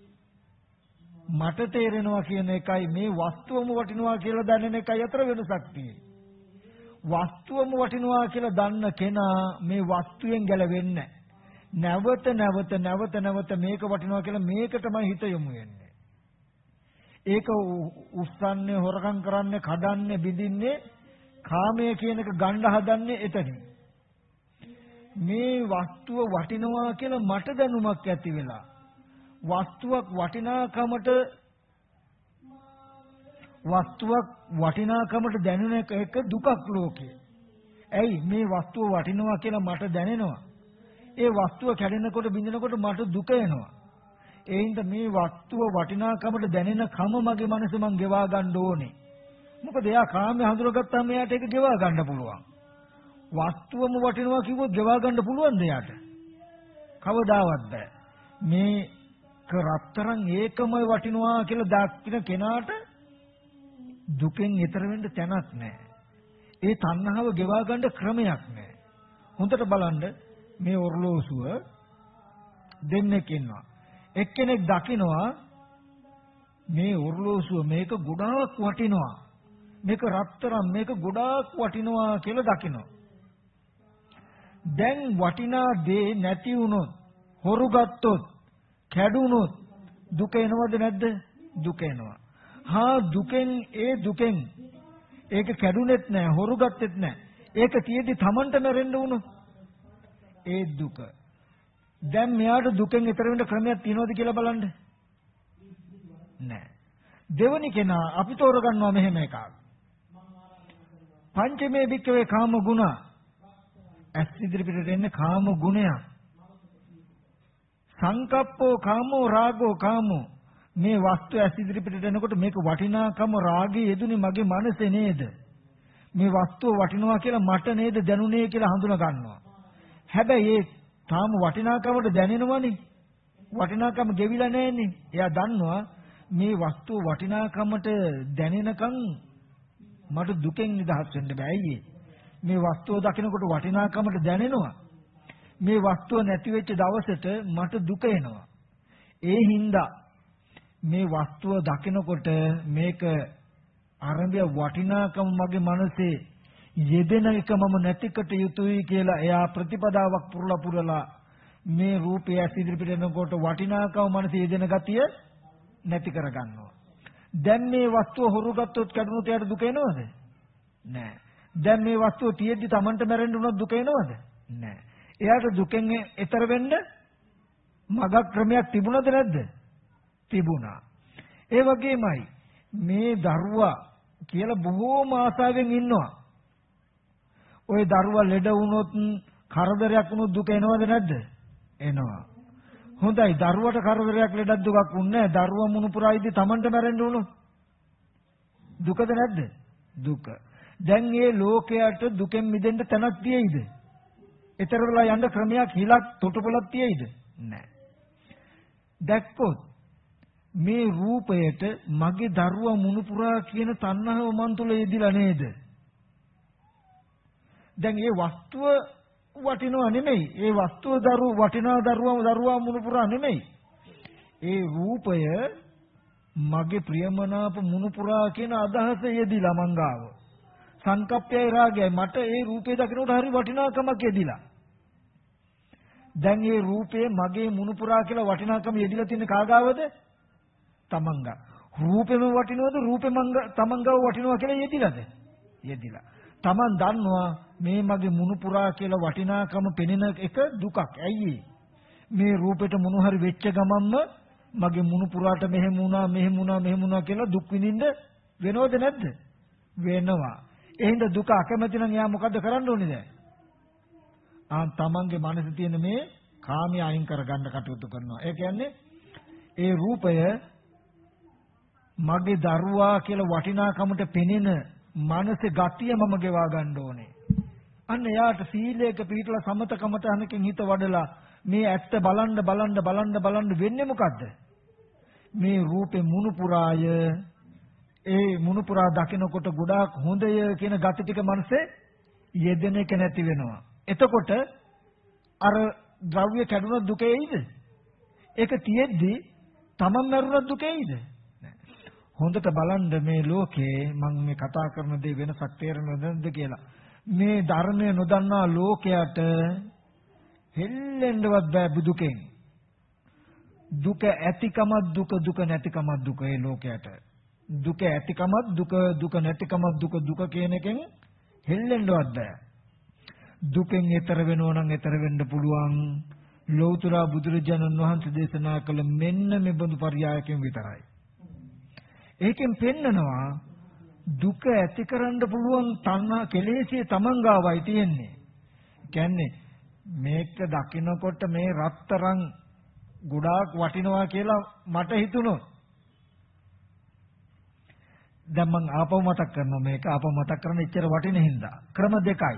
මට තේරෙනවා කියන එකයි මේ වස්තුවම වටිනවා කියලා දැනෙන එකයි අතර වෙනසක් තියෙන්නේ. වස්තුවම වටිනවා කියලා දන්න කෙනා මේ වස්තුවෙන් ගැලවෙන්නේ නැවත නැවත නැවත නැවත මේක වටිනවා කියලා මේකටමයි හිත යොමු වෙන්නේ. ඒක උස්සන්නේ හොරකම් කරන්නේ කඩන්නේ බිඳින්නේ කාමයේ කියන එක ගන්න හදන්නේ එතනින්. මේ වස්තුව වටිනවා කියලා මට දැනුමක් ඇති වෙලා වස්තුවක් වටිනාකමට වස්තුවක් වටිනාකමට දැනෙන එක දුකක් ලෝකේ. ඇයි මේ වස්තුව වටිනවා කියලා මට දැනෙනවා. ඒ වස්තුව කැඩෙනකොට බිඳෙනකොට මට දුක එනවා. ඒ හින්දා මේ වස්තුව වටිනාකමට දැනෙන කම මගේ මනස මං ගෙවා ගන්න ඕනේ. මොකද එයා කාමයේ හඳුනගත්තාම එයාට ඒක ගෙවා ගන්න පුළුවන්. වස්තුවම වටිනවා කිව්වොත් ගෙවා ගන්න පුළුවන්ද එයාට? කවදාවත් බෑ. මේ කරතරන් ඒකමයි වටිනවා කියලා දක්ින කෙනාට දුකෙන් ඈතර වෙන්න තැනක් නැහැ. ඒ තණ්හාව ගෙවා ගන්න ක්‍රමයක් නැහැ. හොඳට බලන්න මේ ඔර්ලෝසුව දෙන්නෙක් ඉන්නවා. එක්කෙනෙක් දකිනවා මේ ඔර්ලෝසුව මේක ගොඩාක් වටිනවා. මේක රත්තරන් මේක ගොඩාක් වටිනවා කියලා දකිනවා. දැන් වටිනා දේ නැති වුණොත් හොරු ගත්තොත් කැඩුනොත් දුක එනවද නැද්ද? දුක එනවා. හා දුකෙන් ඒ දුකෙන් ඒක කැඩුනෙත් නැහැ හොරු ගත්තෙත් නැහැ. ඒක තියෙද්දි Tamanට මැරෙන්න වුණොත් ඒ දුක. දැන් මෙයාට දුකෙන් ඈතර වෙන්න ක්‍රමයක් තියනවද කියලා බලන්න. නැහැ. දෙවනි කෙනා අපි තෝරගන්නවා මෙහෙම එකක්. පංචමේ වික්කවේ කාම ගුණ. ඇස් ඉදිරිපිටට එන්නේ කාම ගුණයක්. සංකප්පෝ කාමෝ රාගෝ කාමෝ. මේ වස්තු ඇස් ඉදිරිපිටට එනකොට මේක වටිනාකම රාගයේ යෙදුනේ මගේ මනසේ නේද? මේ වස්තුව වටිනවා කියලා මට නේද දැනුනේ කියලා හඳුනා ගන්නවා. හැබැයි ඒ තාම වටිනාකමට දැනෙනවනේ. වටිනාකම ගෙවිලා නැන්නේ. එයා දන්නවා මේ වස්තුව වටිනාකමට දැනෙනකන් මට දුකෙන් නිදහස් වෙන්න බෑ. මේ වස්තුව දකිනකොට වටිනාකමට දැනෙනවා. මේ වස්තුව නැති වෙච්ච දවසට මට දුක එනවා. ඒ හින්දා මේ වස්තුව දකිනකොට මේක ආරම්භය වටිනාකම මගේ මනසේ යෙදෙන එක මම නැතිකට යුතුයි කියලා එයා ප්‍රතිපදාවක් පුරලා පුරලා මේ රූපය ඉදිරිපිට එනකොට වටිනාකම මනසේ යෙදෙන ගතිය නැති කරගන්නවා. දැන් මේ වස්තුව හොරු ගත්තොත් කැඩුනොත් එයාට දුක එනවද? නෑ. දැන් මේ වස්තුව තියෙද්දි Tamanට මැරෙන්න උනොත් දුක එනවද? නෑ. එයාට දුකෙන් එතර වෙන්න මගක් ක්‍රමයක් තිබුණද නැද්ද? තිබුණා. ඒ වගේමයි මේ දරුවා කියලා බොහෝම ආසාවෙන් ඉන්නවා. ওই දරුවා ලෙඩ වුණොත් කරදරයක් වුණොත් දුක එනවද නැද්ද? එනවා. හොඳයි දරුවට කරදරයක් ලෙඩක් දුකක් වුණේ නැහැ. දරුවා මුණුපුරා ඉදි Tamanට මැරෙන්න උනොත් දුකද නැද්ද? දුක. දැන් මේ ලෝකයට දුකෙන් මිදෙන්න තැනක් තියෙයිද? ඊතර වෙලා යන්න ක්‍රමයක් හිලක් තොටුපළක් තියෙයිද? නැහැ. දැක්කොත් මේ රූපයට මගේ දරුවා මුණුපුරා කියන තණ්හාව මන් තුල යෙදිලා නේද? දැන් මේ වස්තුව වටිනව නෙමෙයි. ඒ වස්තුව දරුව වටිනා දරුවම දරුවා මුණුපුරා නෙමෙයි. ඒ රූපය මගේ ප්‍රියමනාප මුණුපුරා කියන අදහස යෙදිලා මංගාව. සංකප්පයයි රාගයයි මට ඒ රූපේ දකිනකොට හරි වටිනාකමක් යෙදිලා. දැන් මේ රූපේ මගේ මුණුපුරා කියලා වටිනාකම යෙදිලා තියෙන කාගාවද? තමන්ගා. රූපෙම වටිනවද? රූපෙ මංග තමන්ගාව වටිනවා කියලා යෙදිලාද? යෙදිලා. තමන් දන්නවා මේ මගේ මුණුපුරා කියලා වටිනාකම පෙනෙන එක දුකක්. ඇයි මේ රූපෙට මොන හරි වෙච්ච ගමන්ම මගේ මුණුපුරාට මෙහෙම වුණා මෙහෙම වුණා මෙහෙම වුණා කියලා දුක් විඳින්න වෙනවද නැද්ද? වෙනවා. එහෙනම් දුක අකමැති නම් එයා මොකද්ද කරන්න ඕනේ දැන්? ආ තමන්ගේ මනසේ තියෙන මේ කාමයේ අයින් කරගන්න කටයුතු කරනවා. ඒ කියන්නේ ඒ රූපය මගේ දරුවා කියලා වටිනාකමට පෙනෙන මනසේ ගතිය මම ගෙවා ගන්න ඕනේ. අන්න එයාට සීලයක පිළිපදලා සමතකමට අනකින් හිත වඩලා මේ ඇත්ත බලන්න බලන්න බලන්න බලන්න වෙන්නේ මොකද්ද? මේ රූපේ මුණුපුරාය ඒ මුණුපුරා දකිනකොට ගොඩාක් හොඳය කියන gati ටික මනසේ යෙදෙන එක නැති වෙනවා. එතකොට අර ද්‍රව්‍ය කැඩුණොත් දුකේයිද? ඒක තියෙද්දි තමන් මරුණොත් දුකේයිද? හොඳට බලන්න මේ ලෝකේ මම මේ කතා කරන දේ වෙනසක් තේරෙනවද නැද්ද කියලා. මේ ධර්මය නොදන්නා ලෝකයට හෙල්ලෙන්නවත් බෑ බුදුකෙන්. දුක ඇතිකමත් දුක දුක නැතිකමත් දුක ඒ ලෝකයට. දුක ඇතිකමත් දුක දුක නැතිකමත් දුක දුක කියන එකෙන් හෙල්ලෙන්නවත් බෑ. දුකෙන් ඈතර වෙනව නම් ඈතර වෙන්න පුළුවන් ලෞතර බුදුරජාණන් වහන්සේ දේශනා කළ මෙන්න මේ බඳු පරයයකින් විතරයි. ඒකෙන් පෙන්නනවා දුක ඇති කරන්න පුළුවන් තණ්හා කෙලෙසිය තමන් ගාවයි තියෙන්නේ. කියන්නේ මේක දකින්නකොට මේ රත්තරන් ගොඩාක් වටිනවා කියලා මට හිතුණොත් දැන් මම ආපහු මතක් කරනවා මේක ආපහු මතක් කරන ඉච්චර වටින හින්දා ක්‍රම දෙකයි.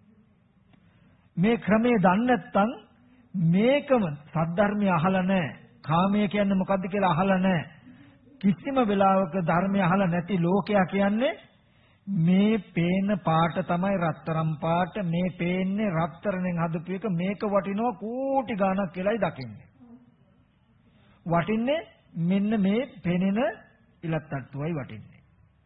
මේ ක්‍රමේ දන්නේ නැත්නම් මේකම සද්ධර්මය අහලා නැහැ. කාමය කියන්නේ මොකද්ද කියලා අහලා නැහැ. කිසිම වෙලාවක ධර්මය අහලා නැති ලෝකයා කියන්නේ මේ පේන පාට තමයි රත්තරන් පාට මේ පේන්නේ රත්තරන්ෙන් හදපු එක මේක වටිනවා කෝටි ගණක් කියලායි දකින්නේ. වටින්නේ මෙන්න මේ පෙනෙන ඉලක්කට්ටුවයි වටින්නේ.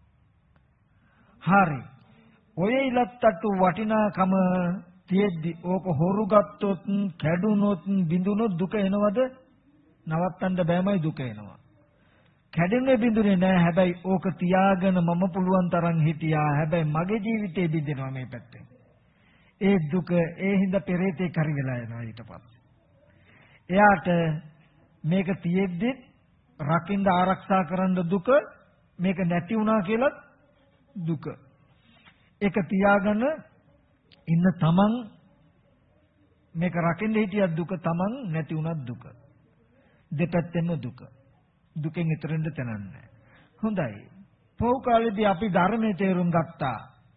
හරි. ඔය ඉලක්කට්ටු වටිනාකම තියෙද්දි ඕක හොරු ගත්තොත් කැඩුනොත් බිඳුනොත් දුක එනවද? නවත්තන්න බෑමයි දුක එනවා. කැඩෙන්නේ බිඳුනේ නෑ. හැබැයි ඕක තියාගෙන මම පුළුවන් තරම් හිටියා. හැබැයි මගේ ජීවිතේ බිඳිනවා මේ පැත්තෙන්. ඒ දුක ඒ හින්දා පෙරේතේ කරි වෙලා යනවා ඊට පස්සේ. එයාට මේක තියෙද්දි රකින්න ආරක්ෂා කරන්න දුක මේක නැති වුණා කියලා දුක. ඒක තියාගෙන ඉන්න තමන් මේක රකින්න හිටියත් දුක තමන් නැති වුණත් දුක. දෙපැත්තෙම දුක. දුකෙන් ඈතරින්ද තනන්නේ. හොඳයි. පොහු කාලේදී අපි ධර්මයේ තේරුම් ගත්තා.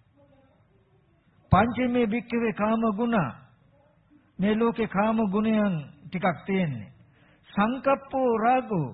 පංචමේ භික්ඛවේ කාම ගුණ. මේ ලෝකේ කාම ගුණයන් ටිකක් තියෙන්නේ. සංකප්පෝ රාගෝ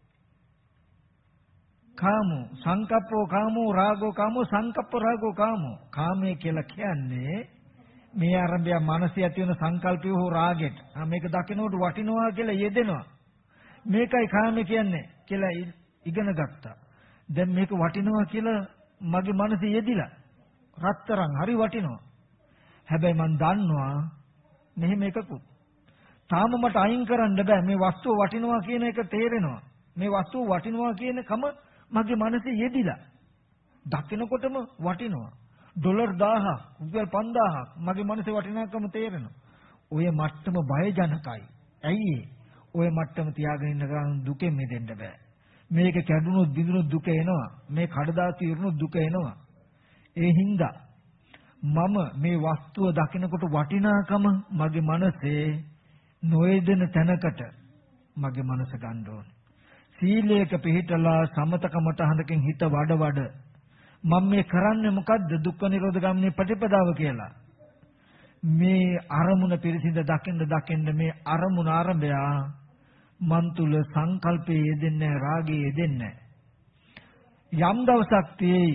කාමෝ සංකප්පෝ කාමෝ රාගෝ කාමෝ සංකප්ප රාගෝ කාමෝ. කාමයේ කියලා කියන්නේ මේ ආරම්භය මනසේ ඇති වෙන සංකල්පය හෝ රාගෙට. ආ මේක දකිනකොට වටිනවා කියලා යෙදෙනවා. මේකයි කාමයේ කියන්නේ කියලා ඉගෙන ගත්තා. දැන් මේක වටිනවා කියලා මගේ මනසේ යෙදිලා. රත්තරන් හරි වටිනවා. හැබැයි මම දන්නවා මෙහෙම එකකුත්. තාම මට අයින් කරන්න බෑ. මේ වස්තුව වටිනවා කියන එක තේරෙනවා. මේ වස්තුව වටිනවා කියන කම මගේ මනසේ යෙදිලා. දකිනකොටම වටිනවා. ඩොලර් දහයක්, රුපියල් පන්දාහක් මගේ මනසේ වටිනාකම තේරෙනවා. ඔය මට්ටම බයජනකයි. ඇයි ඒ? ඔය මට්ටම තියාගෙන ඉන්න ගමන් දුකෙන් මිදෙන්න බෑ. මේක කැඩුනොත් බිඳුනොත් දුක එනවා. මේ කඩදාසි ඉරුනොත් දුක එනවා. ඒ හින්දා මම මේ වස්තුව දකිනකොට වටිනාකම මගේ මනසේ නොයදෙන තැනකට මගේ මනස ගන්න ඕනේ. සීලයක පිළිපදලා සමතකමට හඳකින් හිත වඩ වඩ මම මේ කරන්නේ මොකද්ද? දුක්ඛ නිරෝධ ගාමිනී ප්‍රතිපදාව කියලා. මේ අරමුණ පිරිසිඳ දකින්න දකින්න මේ අරමුණ ආරම්භය මන් තුල සංකල්පයේ යෙදෙන්නේ රාගයේ යෙදෙන්නේ යම් දවසක් තියෙයි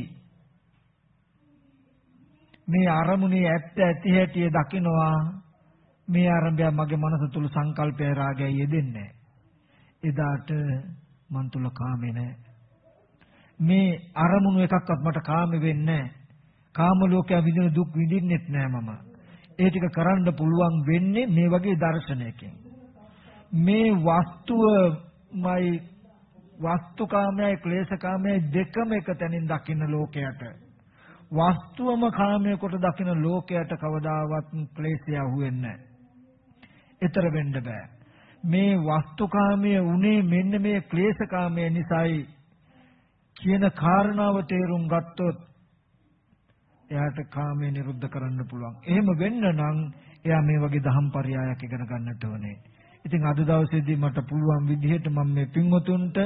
මේ අරමුණේ ඇත්ත ඇති හැටි දකින්නවා මේ ආරම්භය මගේ මනස තුල සංකල්පය රාගය යෙදෙන්නේ එදාට මන් තුල කාමේ නැහැ මේ අරමුණු එකක්වත් මට කාම වෙන්නේ නැහැ කාම ලෝකයේ විඳින දුක් විඳින්නෙත් නැහැ මම ඒ ටික කරන්න පුළුවන් වෙන්නේ මේ වගේ දර්ශනයකින්. මේ වස්තුවමයි වස්තුකාමයයි ක්ලේශකාමයයි දෙකම එක තැනින් දකින්න ලෝකයට. වස්තුවම කාමයේ කොට දකින්න ලෝකයට කවදාවත් ක්ලේශය අහුවෙන්නේ නැහැ. ඊතර වෙන්න බෑ. මේ වස්තුකාමයේ උනේ මෙන්න මේ ක්ලේශකාමයේ නිසායි කියන කාරණාව තේරුම් ගත්තොත් එයාට කාමයේ නිරුද්ධ කරන්න පුළුවන්. එහෙම වෙන්න නම් එයා මේ වගේ දහම් පරයයක් ඉගෙන ගන්නට ඕනේ. ඉතින් අද දවසේදී මට පුළුවන් විදිහට මම මේ පින්වතුන්ට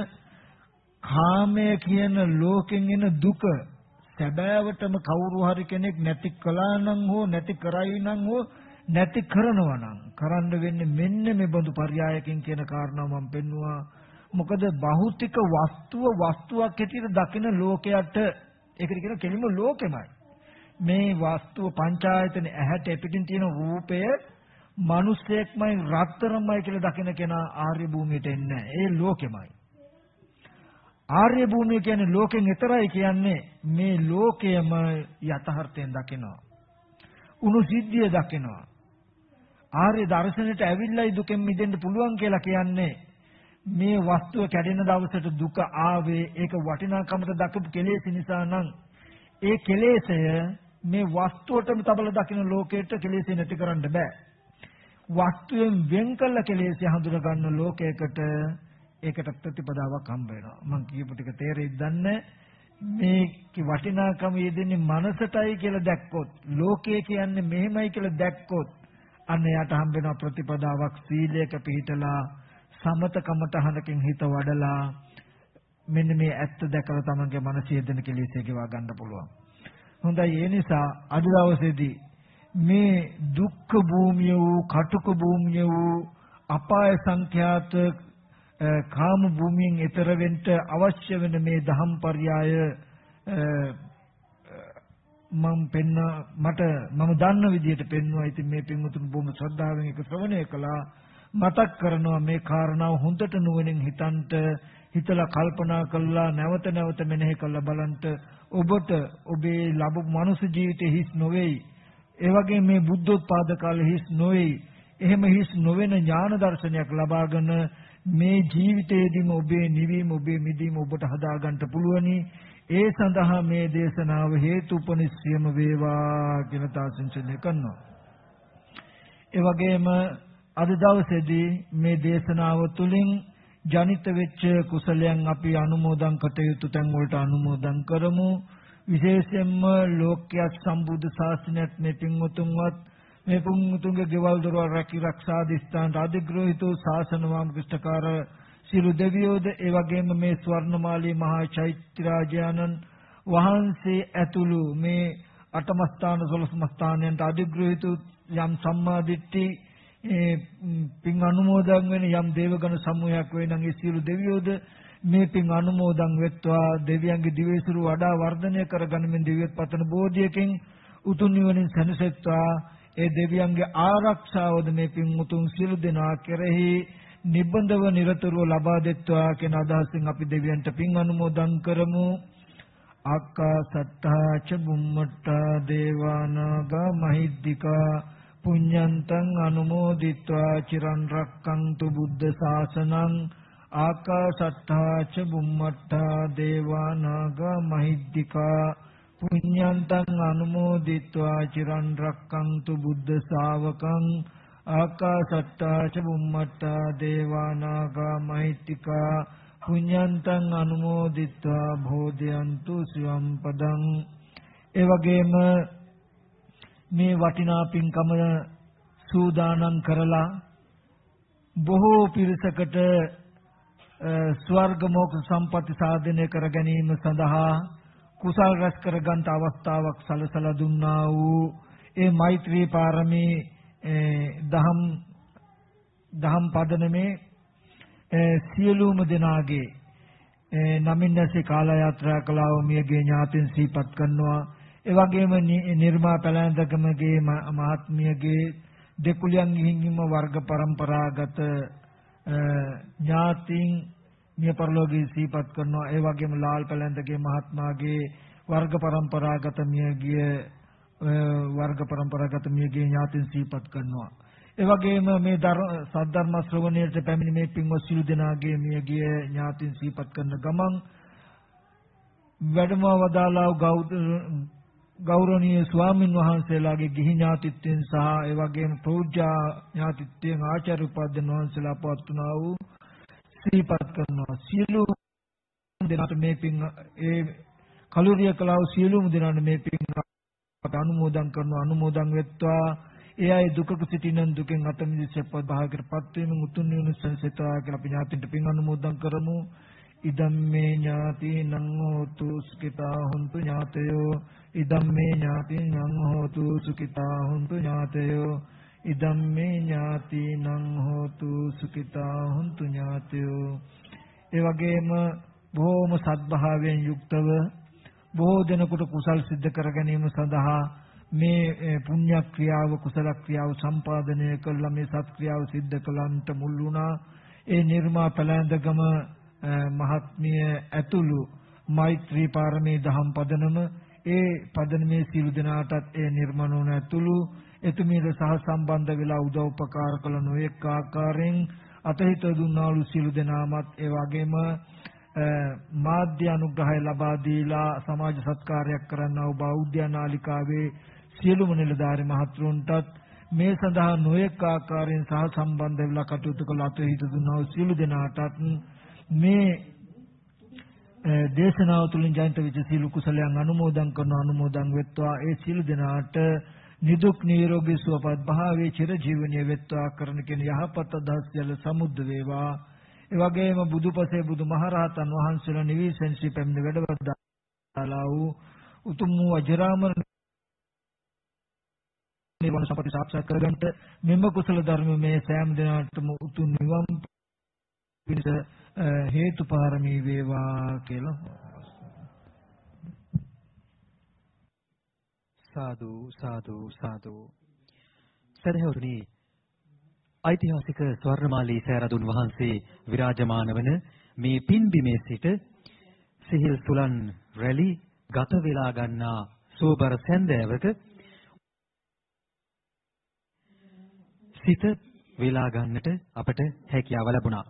කාමය කියන ලෝකෙන් එන දුක සැබෑවටම කවුරු හරි කෙනෙක් නැති කළා නම් හෝ නැති කරයි නම් හෝ නැති කරනවා නම් කරන්න වෙන්නේ මෙන්න මේ බඳු පරයයකින් කියන කාරණාව මම පෙන්නවා. මොකද භෞතික වස්තුව වස්තුවක් හැටියට දකින ලෝකයට ඒකට කියන කෙලිම ලෝකෙමයි. මේ වස්තුව පංචායතන ඇහැට පිටින් තියෙන රූපය මිනිස්සෙක්මයි රත්තරන්මයි කියලා දකින කෙනා ආර්ය භූමියට එන්නේ නැහැ. ඒ ලෝකෙමයි. ආර්ය භූමිය කියන්නේ ලෝකෙන් ඈතරයි කියන්නේ මේ ලෝකයම යථාර්ථයෙන් දකිනවා. උණු සිද්ධිය දකිනවා. ආර්ය දර්ශනයට ඇවිල්ලායි දුකෙන් මිදෙන්න පුළුවන් කියලා කියන්නේ මේ වස්තුව කැඩෙන දවසට දුක ආවේ ඒක වටිනාකමට දක්වපු කෙලෙස් නිසා නම් ඒ කෙලෙසය මේ වස්තුවටම තබල දකින්න ලෝකයට කෙලෙස් නැති කරන්න බෑ. වස්තුවෙන් වෙන් කළ කෙලෙස් හඳුන ගන්න ලෝකයකට ඒකට ප්‍රතිපදාවක් හම්බ වෙනවා. මම කියපු ටික තේරෙයිද දන්නේ මේ වටිනාකම යෙදෙන්නේ මනසටයි කියලා දැක්කොත් ලෝකය කියන්නේ මෙහෙමයි කියලා දැක්කොත් අන්න යාට හම්බ වෙන ප්‍රතිපදාවක් සීලයක පිළිතලා සමතකමතහනකින් හිත වඩලා මෙන්න මේ ඇත්ත දැකලා තමන්ගේ මනස යෙදෙන කෙලෙස් ඒකවා ගන්න පුළුවන්. හොඳයි ඒ නිසා අද දවසේදී මේ දුක්ඛ භූමිය වූ කටුක භූමිය වූ අපාය සංඛ්‍යාත කාම භූමියෙන් ඈතර වෙන්න අවශ්‍ය වෙන මේ දහම් පරයය මම පෙන්න මට මම දන්න විදිහට පෙන්වුවා. ඉතින් මේ පින්වතුන් බොහොම ශ්‍රද්ධාවෙන් ඒක ශ්‍රවණය කළා. මතක් කරනවා මේ කාරණාව හොඳට නුවණින් හිතන්ට හිතලා කල්පනා කළා නැවත නැවත මෙනෙහි කරලා බලන්ට ඔබට ඔබේ ලැබු මනුස්ස ජීවිතේ හිස් නොවේයි. ඒ වගේ මේ බුද්ධෝත්පාද කාලේ හිස් නොවේයි. එහෙම හිස් නොවන ඥාන දර්ශනයක් ලබාගෙන මේ ජීවිතයේදීම ඔබේ නිවීම ඔබේ මිදීම ඔබට හදා ගන්න පුළුවනි. ඒ සඳහා මේ දේශනාව හේතුපනිශ්‍රියම වේවා කියලා තාසින්චනය කරනවා. ඒ වගේම අද දවසේදී මේ දේශනාව තුළින් ජනිත වෙච්ච කුසලයන් අපි අනුමෝදන් කටයුතු තැන් වලට අනුමෝදන් කරමු. විශේෂයෙන්ම ලෝක්‍යත් සම්බුද්ධ ශාසනයත් මේ පින්වතුන්වත් මේ පුංතුන්ගේ ගෙවල් දොරවල් රැකී ආරක්ෂා දිස්ත්‍රාන්ත අධිග්‍රහිතෝ ශාසන වාමකෘෂ්ඨකාර සියලු දෙවියෝද ඒ වගේම මේ ස්වර්ණමාලී මහා චෛත්‍යරාජයන්න් වහන්සේ ඇතුළු මේ අටමස්ථාන සොළොස්මස්ථානයන්ට අධිග්‍රහිත යම් සම්මාදිට්ඨි පින් අනුමෝදන් වෙන යම් දේවගණ සමූහයක් වේ නම් ඒ සියලු දෙවියෝද මේ පින් අනුමෝදන් වෙත්වා දෙවියන්ගේ දිවයිසුරු වඩා වර්ධනය කරගනිමින් දිව්‍යත් පතන බෝධියකින් උතුම් නිවනින් සැනසෙත්වා. ඒ දෙවියන්ගේ ආරක්ෂාවද මේ පින් උතුම් සියලු දෙනා කෙරෙහි නිබඳව නිරතුරුව ලබා දෙත්වා කියන අදහසින් අපි දෙවියන්ට පින් අනුමෝදන් කරමු. ආකාසත්තා ච බුම්මත්තා දේවානාගා මහිද්దికා පුඤ්ඤන්තං අනුමෝදිත්වා චිරන් රක්ඛන්තු බුද්ධ ශාසනං. ආකාසත්තා ච බුම්මත්තා දේවානාගා මහිද්దికා පුඤ්ඤන්තං අනුමෝදිත්වා චිරන් රක්ඛන්තු බුද්ධ ශාවකං. ආකාසත්තා ච බුම්මත්තා දේවානාගා මහිද්దికා පුඤ්ඤන්තං අනුමෝදිත්වා භෝදයන්තු සිවම් පදං. ඒ වගේම මේ වටිනා පින්කම සූදානම් කරලා බොහෝ පිරිසකට ස්වර්ග මොක්ෂ සම්පatti සාධනය කර ගැනීම සඳහා කුසල් රැස් කර ගන්නට අවස්ථාවක් සලසලා දුන්නා වූ ඒ මෛත්‍රී පාරමී දහම් දහම් පදනමේ සියලුම දෙනාගේ නමින් නැසී කාල යාත්‍රා කළා වූ මියගේ ඥාතින් සිහිපත් කරනවා. ඒ වගේම නිර්මා පැලැන්දකමගේ මහත්මියගේ දෙකුලියන් හිමිම වර්ග પરම්පරාගත ඥාතින් මිය පරලෝකී සිහිපත් කරනවා. ඒ වගේම ලාල් පැලැන්දගේ මහත්මාගේ වර්ග પરම්පරාගත මියගිය වර්ග પરම්පරාගත මියගේ ඥාතින් සිහිපත් කරනවා. ඒ වගේම මේ සද්ධර්ම ශ්‍රවණයට පැමිණි මේ පින්වත් සිළු දෙනාගේ මියගිය ඥාතින් සිහිපත් කරන ගමන් වැඩම වදාළා ගෞරවනීය ස්වාමින් වහන්සේලාගේ ගිහි ඥාතිත්වයෙන් සහ ඒ වගේම ප්‍රෞජ්‍යා ඥාතිත්වයෙන් ආචාර්ය උපාධ්‍යයන් වහන්සේලා පවත්වනා වූ සිහිපත් කරනවා. සියලු දෙනාට මේ පින් ඒ කලුරිය කලාව සියලුම දෙනාට මේ පින් අනුමෝදන් කරනවා. අනුමෝදන් වෙත්වා. ඒ අය දුකක සිටිනන් දුකෙන් අත මිදී සප්පත් භාගයටපත් වීමෙන් උතුම් නිවන සංසිතා කියලා අපි ඥාතින්ට පින් අනුමෝදන් කරමු. ඉදම්මේ ඥාතිනං හෝතු සුඛිතා හොන්තු ඥාතයෝ ඉදම්මේ ඥාතිනං හෝතු සුඛිතා හොන්තු ඥාතයෝ ඉදම්මේ ඥාතිනං හෝතු සුඛිතා හොන්තු ඥාතයෝ. ඒ වගේම බොහෝම සත්භාවයෙන් යුක්තව බොහෝ දෙනෙකුට කුසල් සිද්ධ කර ගැනීම සඳහා මේ පුණ්‍ය ක්‍රියාව කුසල ක්‍රියාව සම්පාදනය කළා මේ සත් ක්‍රියාව සිද්ධ කළන්ට මුල් වුණා. ඒ නිර්මා පළඳගම මහත්මිය ඇතුළු මෛත්‍රී පාරමී දහම් පදනම ඒ පදනමේ සීල දෙනාටත් ඒ නිර්මණෝන ඇතුළු එතුමියට සහ සම්බන්ධ වෙලා උදව් උපකාර කළ නොඑක ආකාරයෙන් අතහිත දුන්නාලු සීල දෙනාමත් ඒ වගේම මාධ්‍ය අනුග්‍රහය ලබා දීලා සමාජ සත්කාරයක් කරන්නා වූ බෞද්ධ නාලිකාවේ සියලුම නිලධාරි මහත්වරුන්ටත් මේ සඳහා නොඑක ආකාරයෙන් සහ සම්බන්ධ වෙලා කටයුතු කළ අතහිත දුන්නා වූ සීල දෙනාටත් මේ දේශනාව තුළින් ජනිත වෙච්ච සීල කුසලයන් අනුමෝදන් කරන අනුමෝදන් වෙත්වා. ඒ සීල දෙනාට නිදුක් නිරෝගී සුවපත් භාවයේ චිර ජීවනයේ වෙත්වා කරන කෙන යහපත් අදහස් යල සමුද්ද වේවා. ඒ වගේම බුදුපසේ බුදුමහරහතන් වහන්සේලා නිවිසෙන්සි පැමිණ වැඩවදාලා වූ උතුම් වූ අජරාමර නිවන සපති සාක්ෂාත් කරගන්නට මෙම කුසල ධර්ම මේ සෑම දිනකටම උතුම් නිවන් පිණිස හේතු පාරමී වේවා කියලා
සාදු සාදු සාදු. සදහවතුනි, ඓතිහාසික ස්වර්ණමාලී සෑරදුන් වහන්සේ විරාජමාන වන මේ පින්බිමේ සිට සිහිල් සුලන් රැලි ගත වෙලා ගන්නා සෝබර සැන්දෑවක සිත වෙලා ගන්නට අපට හැකියාව ලැබුණා.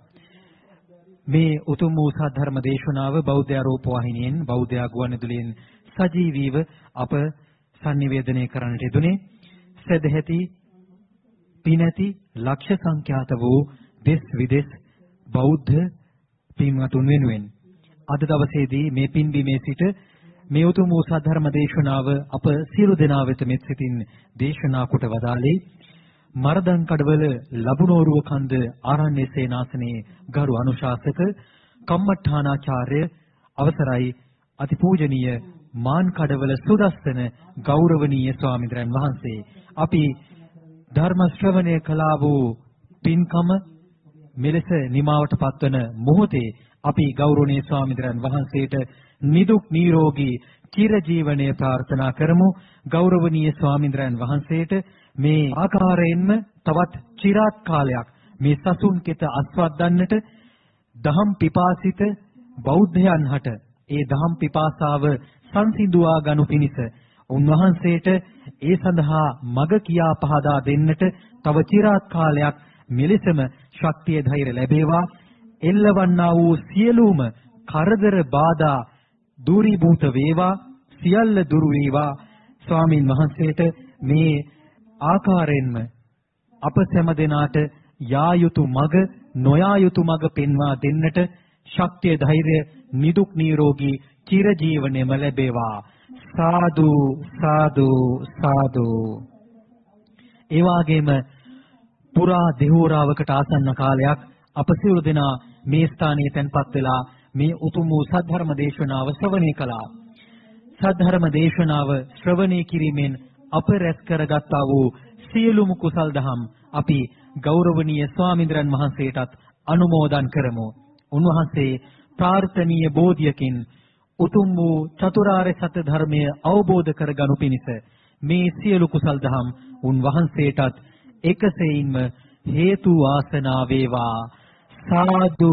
මේ උතුම් වූ සද්ධර්ම දේශනාව බෞද්ධ ආරෝප වාහිනියෙන් බෞද්ධ ගුවන්විදුලියෙන් සජීවීව අප sannivedanaya කරන්නට යෙදුනේ සදැහැති පිනැති ලක්ෂ සංඛ්‍යාත වූ දෙස් විදෙස් බෞද්ධ පින්වතුන් වෙනුවෙන් අද දවසේදී මේ පින්බිමේ සිට මේ උතුම් වූ සද්ධර්ම දේශනාව අප සියලු දෙනා වෙත මෙත් සිතින් දේශනා කොට වදාළේ මරදන් කඩවල ලබුනෝරුව කන්ද ආරණ්‍ය සේනාසනයේ ගරු අනුශාසක කම්මඨානාචාර්ය අවසරයි අතිපූජනීය මාන් කඩවල සුදස්සන ගෞරවනීය ස්වාමීන් වහන්සේ. අපි ධර්ම ශ්‍රවණය කළා වූ පින්කම මෙලෙස නිමාවට පත්වන මොහොතේ අපි ගෞරවනීය ස්වාමීන් වහන්සේට නිදුක් නිරෝගී චිරජීවනයේ ප්‍රාර්ථනා කරමු. ගෞරවනීය ස්වාමීන් වහන්සේට මේ ආකාරයෙන්ම තවත් চিරාත් කාලයක් මේ සසුන් කෙත අස්වද්දන්නට දහම් පිපාසිත බෞද්ධයන් හට ඒ දහම් පිපාසාව සංසිඳුවා ගනු පිණිස උන්වහන්සේට ඒ සඳහා මඟ කියා පහදා දෙන්නට තව চিරාත් කාලයක් මෙලෙසම ශක්තිය ධෛර්ය ලැබේවා. එල්ලවන්නා වූ සියලුම කරදර බාධා දුරීභූත වේවා, සියල්ල දුරු වේවා. ස්වාමින් වහන්සේට මේ ආකාරයෙන්ම අප සෑම දෙනාට යා යුතු මඟ නොයා යුතු මඟ පෙන්වා දෙන්නට ශක්තිය ධෛර්ය නිදුක් නිරෝගී චිරජීවනයේම ලැබේවා. සාදු සාදු සාදු. ඒ වගේම පුරා දෙහෝරාවකට ආසන්න කාලයක් අප සියලු දෙනා මේ ස්ථානයේ තැන්පත් වෙලා මේ උතුම් වූ සද්ධර්ම දේශනාව ශ්‍රවණය කළා. සද්ධර්ම දේශනාව ශ්‍රවණය කිරීමෙන් අප රැස් කරගත්තා වූ සියලුම කුසල් දහම් අපි ගෞරවනීය ස්වාමීන්ද්‍රයන් වහන්සේටත් අනුමෝදන් කරමු. උන්වහන්සේ ප්‍රාර්ථනීය බෝධියකින් උතුම් වූ චතුරාර්ය සත්‍ය ධර්මය අවබෝධ කරගනු පිණිස මේ සියලු කුසල් දහම් උන්වහන්සේටත් එකසෙයින්ම හේතු වාසනා වේවා. සාදු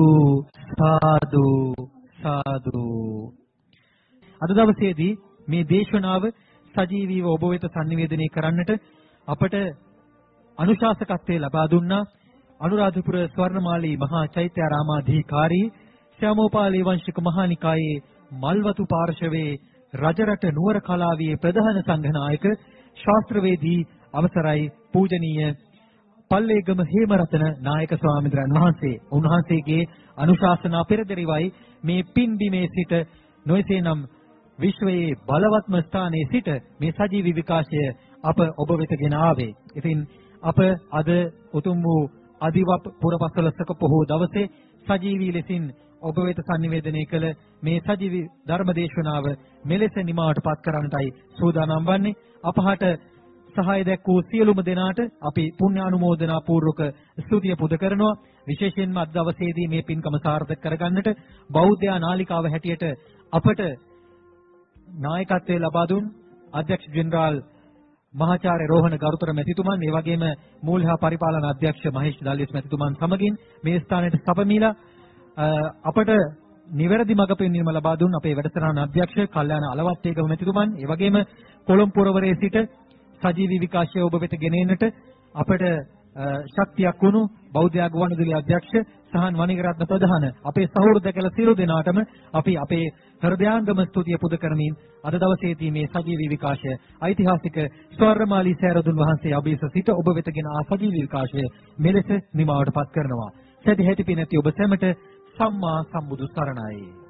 සාදු සාදු. අද දවසේදී මේ දේශනාව සජීවීව ඔබ වෙත sannivedanaya කරන්නට අපට අනුශාසකත්වයේ ලබා දුන්නා අනුරාධපුර ස්වර්ණමාලී මහා චෛත්‍යාරාමාධිකාරී ශ්‍යාමෝපාලී වංශික මහානිකායේ මල්වතු පාර්ශවයේ රජරට නුවර කලාවේ ප්‍රධාන සංඝනායක ශාස්ත්‍රවේදී අවසරයි පූජනීය පල්ලේගම හේමරතන නායක ස්වාමීන් වහන්සේ. උන්වහන්සේගේ අනුශාසනා පෙරදරිවයි මේ පින්බිමේ සිට නොයසේනම් විශ්වයේ බලවත්ම ස්ථානයේ සිට මේ සජීවී විකාශය අප ඔබ වෙත ගෙන ආවේ. ඉතින් අප අද උතුම් වූ අදිවප් පුරපසළොස්වක පොහොව දවසේ සජීවී ලෙසින් ඔබ වෙත sannivedanaya කළ මේ සජීවී ධර්මදේශනාව මෙලෙස නිමාවට පත් කරන්නටයි සූදානම් වන්නේ. අපහට සහාය දැක්වූ සියලුම දෙනාට අපි පුණ්‍යානුමෝදනා පූර්වක ස්තුතිය පුද කරනවා. විශේෂයෙන්ම අද දවසේදී මේ පින්කම සාර්ථක කරගන්නට බෞද්ධ නාලිකාව හැටියට අපට නායකත්වයේ ලබා දුන් අධ්‍යක්ෂ ජෙනරාල් මහාචාර්ය රෝහණ ගරුතර මැතිතුමන්, ඒ වගේම මූල්‍ය හා පරිපාලන අධ්‍යක්ෂ මහේෂ් දල්විස් මැතිතුමන් සමගින් මේ ස්ථානයට සපමිලා අපට නිවැරදි මඟ පෙන්වීම ලබා දුන් අපේ වැඩසටහන අධ්‍යක්ෂ කල්යාණ අලවත්තේගම මැතිතුමන්, ඒ වගේම කොළඹ පුරවරයේ සිට සජීවී විකාශය ඔබ වෙත ගෙන එන්නට අපට ශක්තියක් වුණු බෞද්ධ ගුවන්විදුලි අධ්‍යක්ෂ සහන් වනිගරත්න ප්‍රධාන අපේ සහෝදර කළ සියලු දෙනාටම අපි අපේ හෘදයාංගම ස්තුතිය පුද කරමින් අද දවසේදී මේ සජීවී විකාශය ඓතිහාසික ස්වර්ණමාලී සෑරදුන් වහන්සේ අභිස සිට ඔබ වෙත ගෙන ආ සජීවී විකාශය මෙලෙස නිමාවට පත් කරනවා. සැදැහැති පිනැති ඔබ සැමට සම්මා සම්බුදු සරණයි.